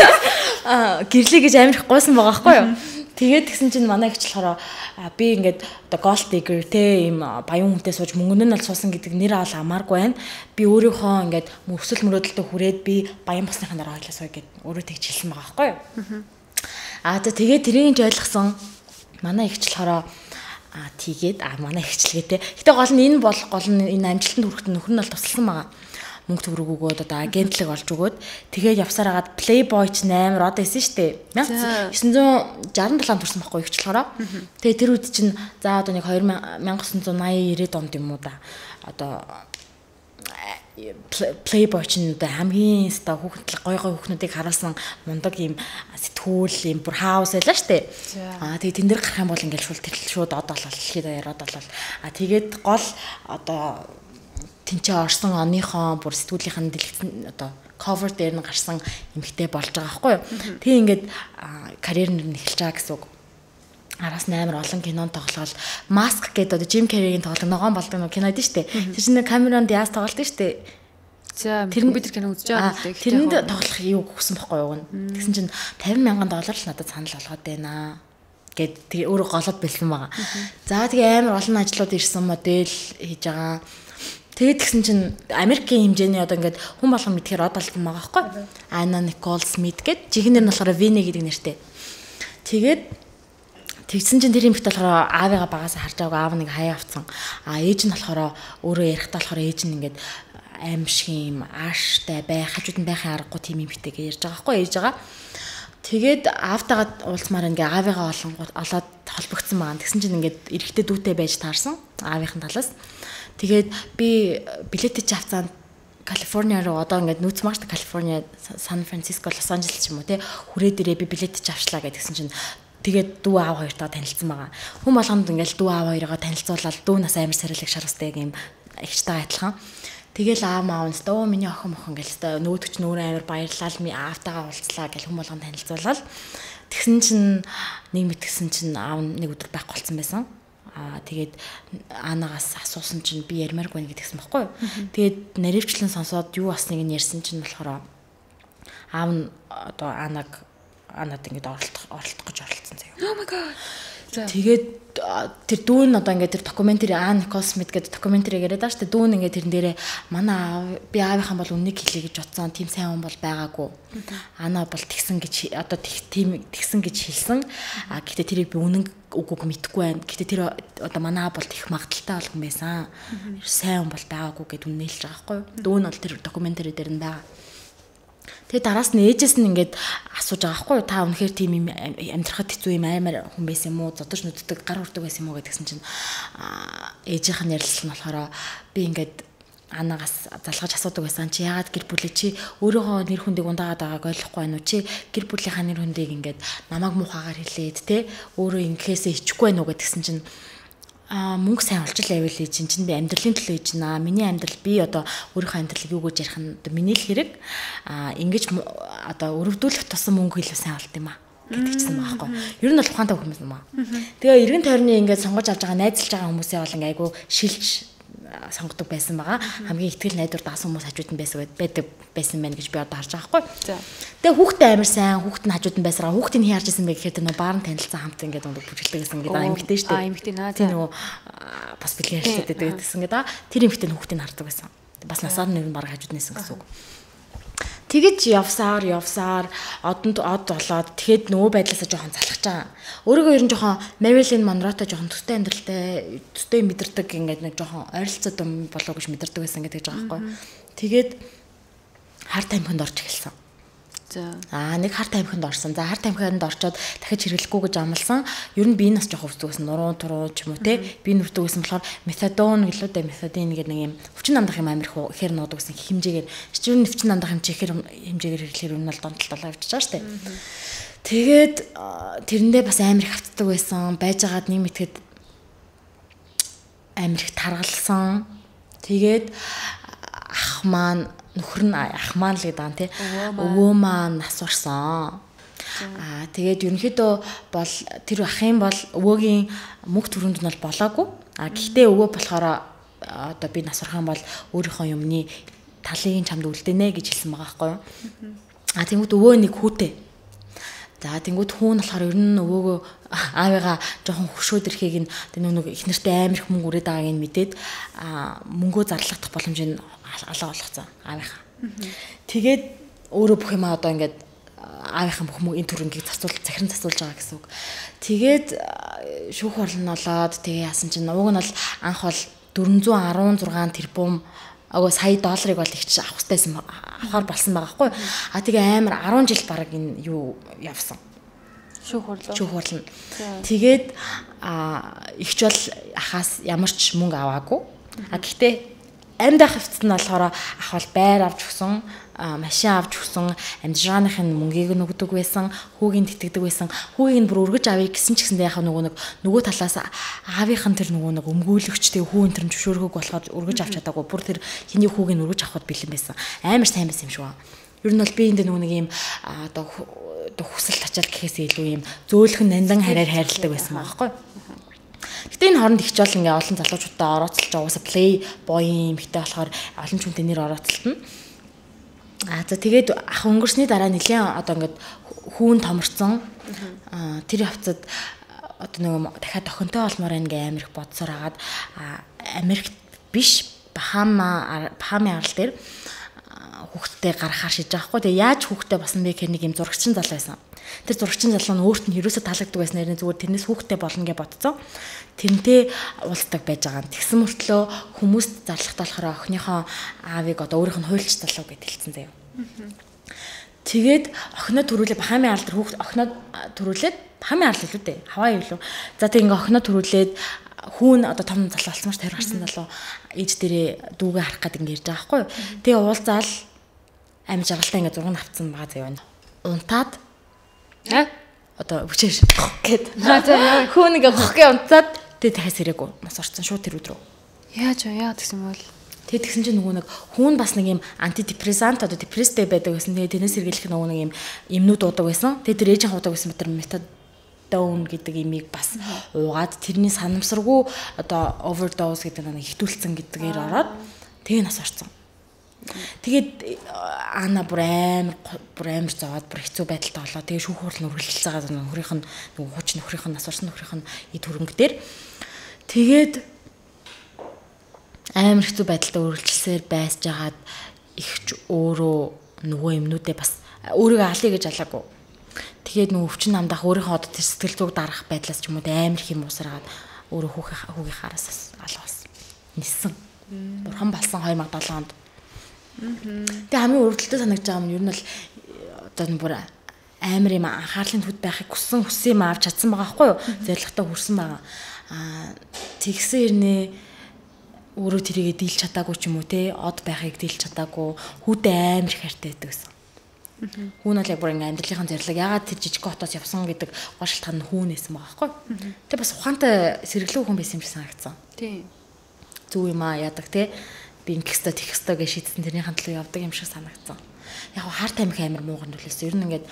а гэрлээ гэж амар их гойсон байгаа байхгүй юу. Тэгээд тэгсэн чинь манай ихч болохоор би ингээд одоо gold digger те ийм баян хүнтэй сууж мөнгө нь л суусан гэдэг нэр авал амааргүй байна. Би өөрийнхөө ингээд мөрсөл мөрөөдөлтөд хүрээд би баян босныхаа дараа хойлоо сууя гэд өөрөө тэгж хэлсэн байгаа байхгүй юу. Аа тэгээд тэрийг ч ойлгосон манай ихч болохоор аа тэгээд аа манай ихч л гэдэг. Гэтэ гол нь энэ бол гол нь энэ амжилтанд хүрэхэд нөхөр нь бол тусалсан байгаа. Мөнгө төгрөг өгөөд одоо агентлэг олж өгөөд тэгээд явсаар хагаад Playboy ч eight род байсан шүү дээ. nineteen sixty-seven төрсэн байхгүй юучлахаараа. Тэгээд тэр үед чинь за одоо нэг nineteen ninety-nine-90 онд юм уу да. Одоо Playboy ч нь хамгийн ста хүүхэд гой гой хүүхнүүдийг харуулсан мундаг юм сэтгүүл юм бүр хаус байлаа штэ. Аа тэгээ тэн дээр гарах юм бол ингээл шууд тэрл шууд одоо л хэлхийд яриад болол. Аа тэгээд гол одоо тэнцээ орсон оныхон бүр сэтгүүлийнхэн дэлгэцэн одоо cover дээр нь гарсан эмэгтэй болж байгаа байхгүй юу. Тэгээ ингээд карьер нь эхэлж байгаа гэсэн үг. Араас нээр олон кинонд тоглол Mask гэдэг одоо Jim Carrey-ийн тоглох ногоон болдог нэг кино дээ штэ. Тэр чинь Cameron Diaz тоглолт штэ. За тэр бид тэр кино үзэж байгаа юм дээ. Тэрэнд тоглох юу хүсэн байхгүй юу. Тэгсэн чинь тавин мянган доллар л надад санал болгоод байна гэд тэгээ өөрөө голоод бэлсэн байгаа. За тэгээ амар олон ажлууд ирсэн модель хийж байгаа. Тэгээд тэгсэн чинь Америкийн хэмжээний одоо ингээд хүн болгон мэдхээр од болсон байгаа байхгүй. Anna Nicole Smith гэд жихнэр нь болохоор Vinny гэдэг нэртэй. Тэгээд тэгсэн чинь тэр юм бит болохоор аавыгаа багасаа харж байгааг аав нэг хаяа авцсан. А ээж нь болохоор өөрөө ярихдаа болохоор ээж нь ингээд аим шиг юм ааштай байх хажууд нь байхын аргагүй тийм юм битээ ярьж байгаа байхгүй ээж байгаа. Тэгээд аавтайгаа уулзмаар ингээ аавыгаа олонгууд олоод холбогдсон байгаа. Тэгсэн чинь ингээд эрэхтэй дүүтэй байж таарсан аавынхын талаас. Тэгээд би билетэж авцаанд Калифорни руу одоо ингээд нүүц маш Калифорни, Сан Франциско, Лос Анжелес ч юм уу те хүрээ дээрээ би билетэж авчлаа гэдгсэн чинь тэгээд дүү аав хоёртоо танилцсан байгаа. Хүн болгонд ингээл дүү аав хоёроо танилцуулаад дүү нас амар сарилэг шарустай юм эгчтэйгээ адилхан. Тэгэл аав маав нь өө миний охин охин гэлтэй нөөдөгч нүүрэн амар баярлал ми аавтайгаа уулзлаа гэл хүн болгонд танилцуулаад тэгсэн чинь нэг мэдгсэн чинь аав нэг өдөр байхгүй болсон байсан. Аа тэгээд Анагаас асуусан чинь би ярмааргүй нэг гэдгсэн байхгүй юу. Тэгээд наривчлан сонсоод юу басныг нь ярьсан чинь болохоор аав нь одоо Анаг Анад ингэж оролдох оролдох гэж оролцсон заяа. Oh my god. Тэгээд тэр дүүн одоо ингээд тэр докюментари Anna Nicole Smith гэдэг докюментарийг яриад байгаа шүү дээ. Дүүн ингээд тэрэн дээрээ манай аав би аавынхан бол үннийг хэлье гэж бодсон. Тим сайн хүн бол байгаагүй. Ана бол тэгсэн гэж одоо тийм тэгсэн гэж хэлсэн. А гэхдээ тэрийг би үнэн үгүйг мэдэхгүй байна. Гэхдээ тэр одоо манай аав бол их магадaltaй болгон байсан. Сайн хүн бол байгаагүй гэд үнэн хэлж байгаа байхгүй юу? Дүүн бол тэр докюментари дээр нь байгаа. Тэгээ дараас нь ээжээс нь ингээд асууж байгаа байхгүй юу та үнэхээр тийм юм амьдрахад хэцүү юм аймаар хүн байсан юм уу зодож нүддэг гар хүрдэг байсан юм уу гэдгсэн чинь ээжийнх нь ярилцлага нь болохоор би ингээд Анагаас залгаж асуудаг байсан чи яагаад гэр бүлээ чи өөрийнхөө нэр хүндийг ундаагаад байгааг ойлгохгүй байна уу чи гэр бүлийнхаа нэр хүндийг ингээд намайг муухагаар хэлээд те өөрөө ингэхээсээ хичихгүй байна уу гэдгсэн чинь а мөнгө сайн олж л байвал чинь чинь би амьдралын төлөө хийж наа. Миний амьдрал би одоо өөрийнхөө амьдралыг юу гэж ярих нь одоо миний л хэрэг. А ингэж одоо өрөвдүүлэх тусам мөнгө илүү сайн олд юм аа гэдэгчсэн байгаа байхгүй. Ер нь бол ухаантай хүмүүс юм аа. Тэгээ эргэн тойрны ингээд сонгож авч байгаа найзалж байгаа хүмүүсээ бол ингээ айгу шилж сонгодог байсан байгаа. Хамгийн ихтгэл найдвар даасан хүмүүс хажууд нь байсан байдаг байсан байна гэж би одоо харж байгаа байхгүй. Тэгээ хүүхдээ амар сайн хүүхд нь хажууд нь байсараа хүүхдийг хий харж исэн бэ гэхээр тэр нөө баар нь танилцсан хамт ингээд өндөг бүжгэлдэг гэсэн гэдэг аймагтай шүү дээ. Аа аймагтай наа. Тэр нөгөө бас бэлгэрэлтэй байдаг гэсэн гэдэг. Тэр эмэгтэй нь хүүхдийг хардаг байсан. Бас насаар нь баг хажууд нь исэн гэсэн үг. Тэгэж явсаар явсаар одонд од болоод тэгэхэд нөө байдлаасаа жоохон залхаж байгаа. Өөрийгөө ер нь жоохон Marilyn Monroe-тай жоохон төстэй амьдралтай төстэй мэдэрдэг ингээд нэг жоохон ойролцоод юм болоо гэж мэдэрдэг байсан гэдэг байгаа байхгүй. Тэгээд хар тамхинд орж эхэлсэн. За. Аа нэг хар тамхинд орсон. За хар тамхинд орчоод дахиж хэрэглэхгүй гэж амласан. Ер нь биенээс жоохон өвсдөгсэн нуруу туруу ч юм уу те. Би нүрдэг гэсэн болохоор метадон гэлөө дэ метадин гэдэг нэг юм өвчин намдах юм амир ихээр нуудаг гэсэн хэмжээгээр чи ер нь өвчин намдах юм чихэр хэмжээгээр хэрэглэхээр энэ бол донтол толоо явчихж байгаа шүү дээ. Тэгээд тэрэндээ бас амир их хавцдаг байсан. Байжгаад нэг мэтгэд амир их таргалсан. Тэгээд ах маань нөхөр нь ах маань л гэдэг юм тий. Өвөө маань нас орсон. Аа тэгээд ерөнхийдөө бол тэр ахын бол өвөөгийн мөнгө төрөнд нь бол болоогүй. А гэхдээ өвөө болохоор одоо би нас орох юм бол өөрийнхөө юмны талыг чамд үлдэнэ гэж хэлсэн байгаа байхгүй юу. А тэнгууд өвөө нэг хүүтэй. За тэнгууд хүүн болохоор ер нь өвөөгөө аавыгаа жоохон хөшөөд ирэхийг нь нэг их нэртэй амар их мөнгө өрөөд байгааг нь мэдээд а мөнгөө зарлах боломжийг алга болгоцсон аавынхаа. Тэгээд өөрөө бүх юм одоо ингээд аавынхаа бүх мөнгө энэ төрөнгийг засуул захиран засуулж байгаа гэсэн үг. Тэгээд шүүх орлон олоод тэгээ яасан чинь уг нь бол анх бол дөрвөн зуун арван зургаан тэрбум агуу сая долларыг бол ихч авах хэрэгтэйсэн авахар болсон байгаа байхгүй. А тэгээ амар арван жил баг энэ юу явсан. Шүүх орлоо. Шүүх орлоо. Тэгээд а ихч бол ахаас ямар ч мөнгө аваагүй. А гэхдээ амьд ах хэвцэд нь болохоор ах бол байр авч өгсөн, машин авч өгсөн, амжиргааныхын мөнгийг нөгдөг байсан, хүүгийн тэтгдэг байсан. Хүүгийг нь бүр өргөж авъя гэсэн ч гэсэндээ яхаа нөгөө нэг нөгөө талаас аавынхан тэр нөгөө нэг өмгөөлөгчтэй хүүн тэр зөвшөөрөхөг болохоор өргөж авч чадаагүй. Бүр тэр хиний хүүгийг өргөж авахд бэлэн байсан. Амар сайн байсан юм шиг байна. Ер нь бол би энд нөгөө нэг юм одоо хүсэл тачаал гэхээсээ илүү юм зөөлхөн нандан хараар хайрладаг байсан байхгүй. Гэтэ энэ хооронд их ч бол ингээ олон залуучуудаа орооцолж уусаа play boy юм ихтэй болохоор олон ч хүнтэй нэр орооцолтно. Аа за тэгээд ах өнгөрсний дараа нэлээд одоо ингээд хүүн томорцсон. Аа тэр явцад одоо нөгөө дахиад охинтой олмоор ингээ Америк бодсоор агаад Америкт биш Бахама Бахамын арал дээр хүүхдтэй гаргахаар шийдэж байгаа хгүй. Тэгээ яаж хүүхдтэй болсон бэ гэхээр нэг юм зурагчин залуу байсан. Тэр зурагчин залуу нь өөрт нь ерөөсө таалагддаг байсан нэрний зүгээр тэрнээс хүүхдтэй болно гэж бодцсон. Тэрнтэй уулздаг байж байгаа. Тэгсэн мөртлөө хүмүүст зарлахтаа болохоор охиныхоо аавыг одоо өөрийнх нь хуульч залуу гэж хэлсэн заяа. Тэгээд охиноо төрүүлээ Бахамын арал дээр хүүхд охиноо төрүүлээд Бахамын арал илүү дээ. Хаваа юу. За тэг ингээ охиноо төрүүлээд хүүн одоо том залуу болсон маш тойр гарсан залуу ээж дээрээ дүүгээ харах гэдэг ингээ ярьж байгаа байхгүй юу. Тэгээ уулзаал амь жаргалтай ингээ зураг авцсан байгаа заяа. Унтаад аа одоо өчөөш гэд. Хүүн ингээ хохгээ унтаад тэгээ дахиад сэрээгүй нас орсон шууд тэр өдрөө. Яаж яа гэсэн юм бол тэгээ тэгсэн чинь нөгөө нэг хүүн бас нэг юм антидепрессант одоо депресстэй байдаг гэсэн. Тэгээ тэрнээс сэргийлэх нөгөө нэг юм эмнүүд уудаг байсан. Тэгээ тэр ээжийн уудаг байсан тэр метод down гэдэг имийг бас уугаад тэрний санамсаргүй одоо overdose гэдэг нэг хитүүлсэн гэдгээр ороод тэгээ нас орсон. Тэгээд Ана бүр амар бүр амар зовоод бүр хэцүү байдалтай болоо. Тэгээ шүүх хурлын үргэлжлэж байгаа нөхрийнх нь нөгөө хүч нөхрийнх нь нас орсон нөхрийнх нь эд хөрөнгө дээр тэгээд амар хэцүү байдалтай үргэлжлсээр байсж хагаад ихч өөрөө нөгөө юмнуудээ бас өөрийгөө алъя гэж алаагүй. Тэгээд нөгөө өвчин намдах өөрийнхөө одоо тэр сэтгэл зүг дарах байдлаас ч юм уу амар их юм уусраад өөрөө хүүхээ хүүгийн хараас алгаас нисэн. Бурхан балсан хоёр мянга долоо онд. Тэгээ хамгийн өрөвдөлтөй санагдаж байгаа юм нь ер нь бол одоо бүр амар юм анхаарлын төд байхыг хүссэн хүссэн юм авч чадсан байгаа байхгүй юу? Зорилготой хүрсэн байгаа. Аа тэгсэн хэрнээ өөрөө тэрийгэ дийлж чадаагүй ч юм уу те од байхыг дийлж чадаагүй хүүтэй амар их хайртай байдаг гэсэн. Хүүн бол яг бүр ингээм амьдралынхаа зорилго ягаад тэр жижиг хотоос явсан гэдэг гол шалтгаан нь хүүн байсан байгаа байхгүй. Тэгээ бас ухаантай сэргэлэн хүн байсан юм шиг санагдсан. Тийм. Зүг юм аа яадаг те би ингэхстэй тэгхстэй гэж шийдсэн тэрний хандлага явдаг юм шиг санагдсан. Яг хар тамхи амар муугар нүлээсэн. Ер нь ингээд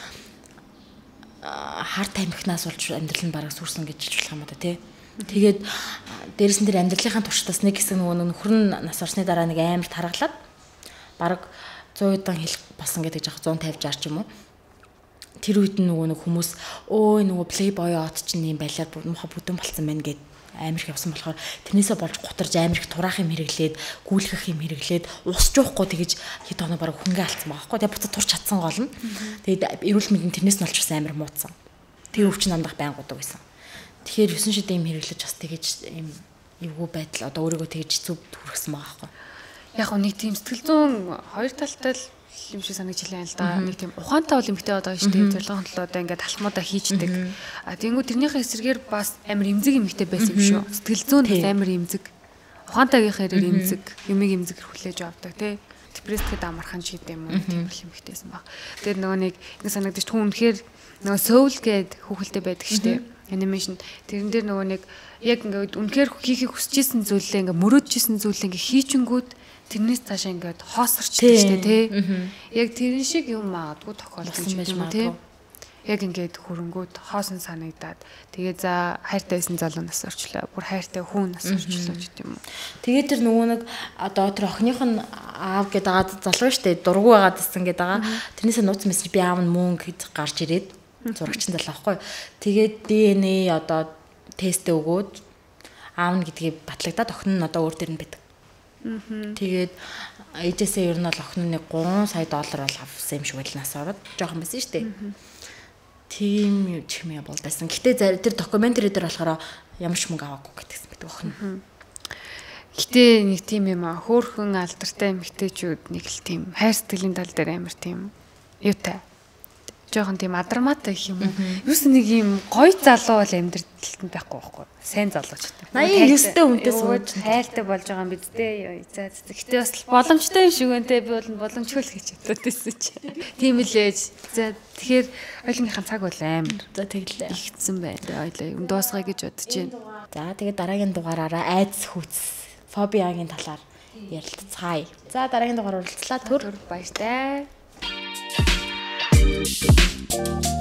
хар тамхинаас болж амьдрал нь бараг сүрсэн гэж хэлж болох юм да тий. Тэгээд дээрэс нь тэр амьдралынхаа туршдаас нэг хэсэг нөгөө нөхөр нь нас орсны дараа нэг амар таргалаад бараг сто удаан хэл басан гэдэг жах сто пинжааш ч юм уу. Тэр үед нөгөө нэг хүмүүс өө нөгөө плейбой от чинь юм байлаар муха бүдэн болцсон байна гэд амар их явсан болохоор тэрнээсээ болж гутарж амар их тураах юм хэрэглээд гүйлгэх юм хэрэглээд усч уухгүй тэгэж хэд оноо бараг хөнгө алдсан байгаа хгүй. Тэгээ буцаад турч чадсан гол нь. Тэгээд эрүүл мэндийн тэрнээс нь олж бас амар муудсан. Тэр өвчин намдах байн гудаг байсан. Тэгэхээр есөн шидэ юм хэрэглэж бас тэгэж юм эвгүй байдал одоо өөрийгөө тэгэж хэцүү хүргэсэн байгаа хгүй. Яг нэг тийм сэтгэл зүйн хоёр талтай л юм шиг санагдж илээ л да. Нэг тийм ухаантай бол эмхтэй одоо шүү дээ. Зорилгын төлөө одоо ингээд талхмуудаа хийждэг. А тэнгүү тэрнийхээ эсрэгээр бас амар эмзэг эмхтэй байсан юм шүү. Сэтгэл зүйн амар эмзэг. Ухаантайгийнхаар эмзэг, юмыг эмзэг хүлээж авдаг тий. Депресстэд амархан шийд юм уу тийм их эмхтэйсэн баг. Тэгээд нөгөө нэг ингэ санагдаж түн үнэхээр нөгөө Soul гээд хүүхэлтэй байдаг шүү дээ. Анимашн тэрэн дээр нөгөө нэг яг ингээд үнэхээр хийхийг хүсэжсэн зүйлээ ингээд мөрөөдчихсэн зүйлээ ингээд хийчингүүд тэрнээс цаашаа ингээд хоосорчдаг шүү дээ тий. Яг тэрэн шиг юм магадгүй тохиолдсон байж магадгүй. Яг ингээд хөрөнгүүд хоосон санагдаад тэгээ за хайртай байсан залуу нас орчлоо. Бүр хайртай хүн нас орчлоо гэдэг юм уу. Тэгээ тэр нөгөө нэг одоо тэр охиных нь аав гэдэг залуу шүү дээ. Дургу байгаад ирсэн гэдэг байгаа. Тэрнээсээ нууц мессеж би аав нь мөн гэж гарч ирээд зурагчин залуу байхгүй. Тэгээд ди эн эй одоо тестээ өгөөд аав нь гэдгийг батлагдаад охин нь одоо өөр дээр нь байдаг. Тэгээд ээжээсээ ер нь бол охин нь гурван сая доллар бол авсан юм шиг байлнаас ороод жоохон байсан шүү дээ. Тийм юм чимээ болдсон. Гэтэ тэр докюментари дээр болохоор ямар ч мөнгө аваагүй гэдгийгсэн байдаг охин. Гэтэ нэг тийм юм аа хөөхөн алдартай эмэгтэйчүүд нэг л тийм хайр сэтгэлийн тал дээр амар тийм юутай жоохон тийм адармаатай гэх юм уу. Юус нэг юм гоё залуу бол амьдралд байхгүй байхгүй. Сайн залуучтай. наяа ёстой хүнтэй сууж хайртай болж байгаа юм биз дээ. За гэхдээ бас боломжтой юм шиг байна те. Би бол боломжгүй л гэж боддог байсан чи. Тийм л ээж. За тэгэхээр ойлгийнхаа цаг бол амар. За тэглээ. Игдсэн байна. Ойлоо юм дуусгая гэж бодож байна. За тэгээд дараагийн дугаараараа айдас хүүц фобиагийн талаар ярилцгаая. За дараагийн дугаар уулзлаа. Түр баяртай.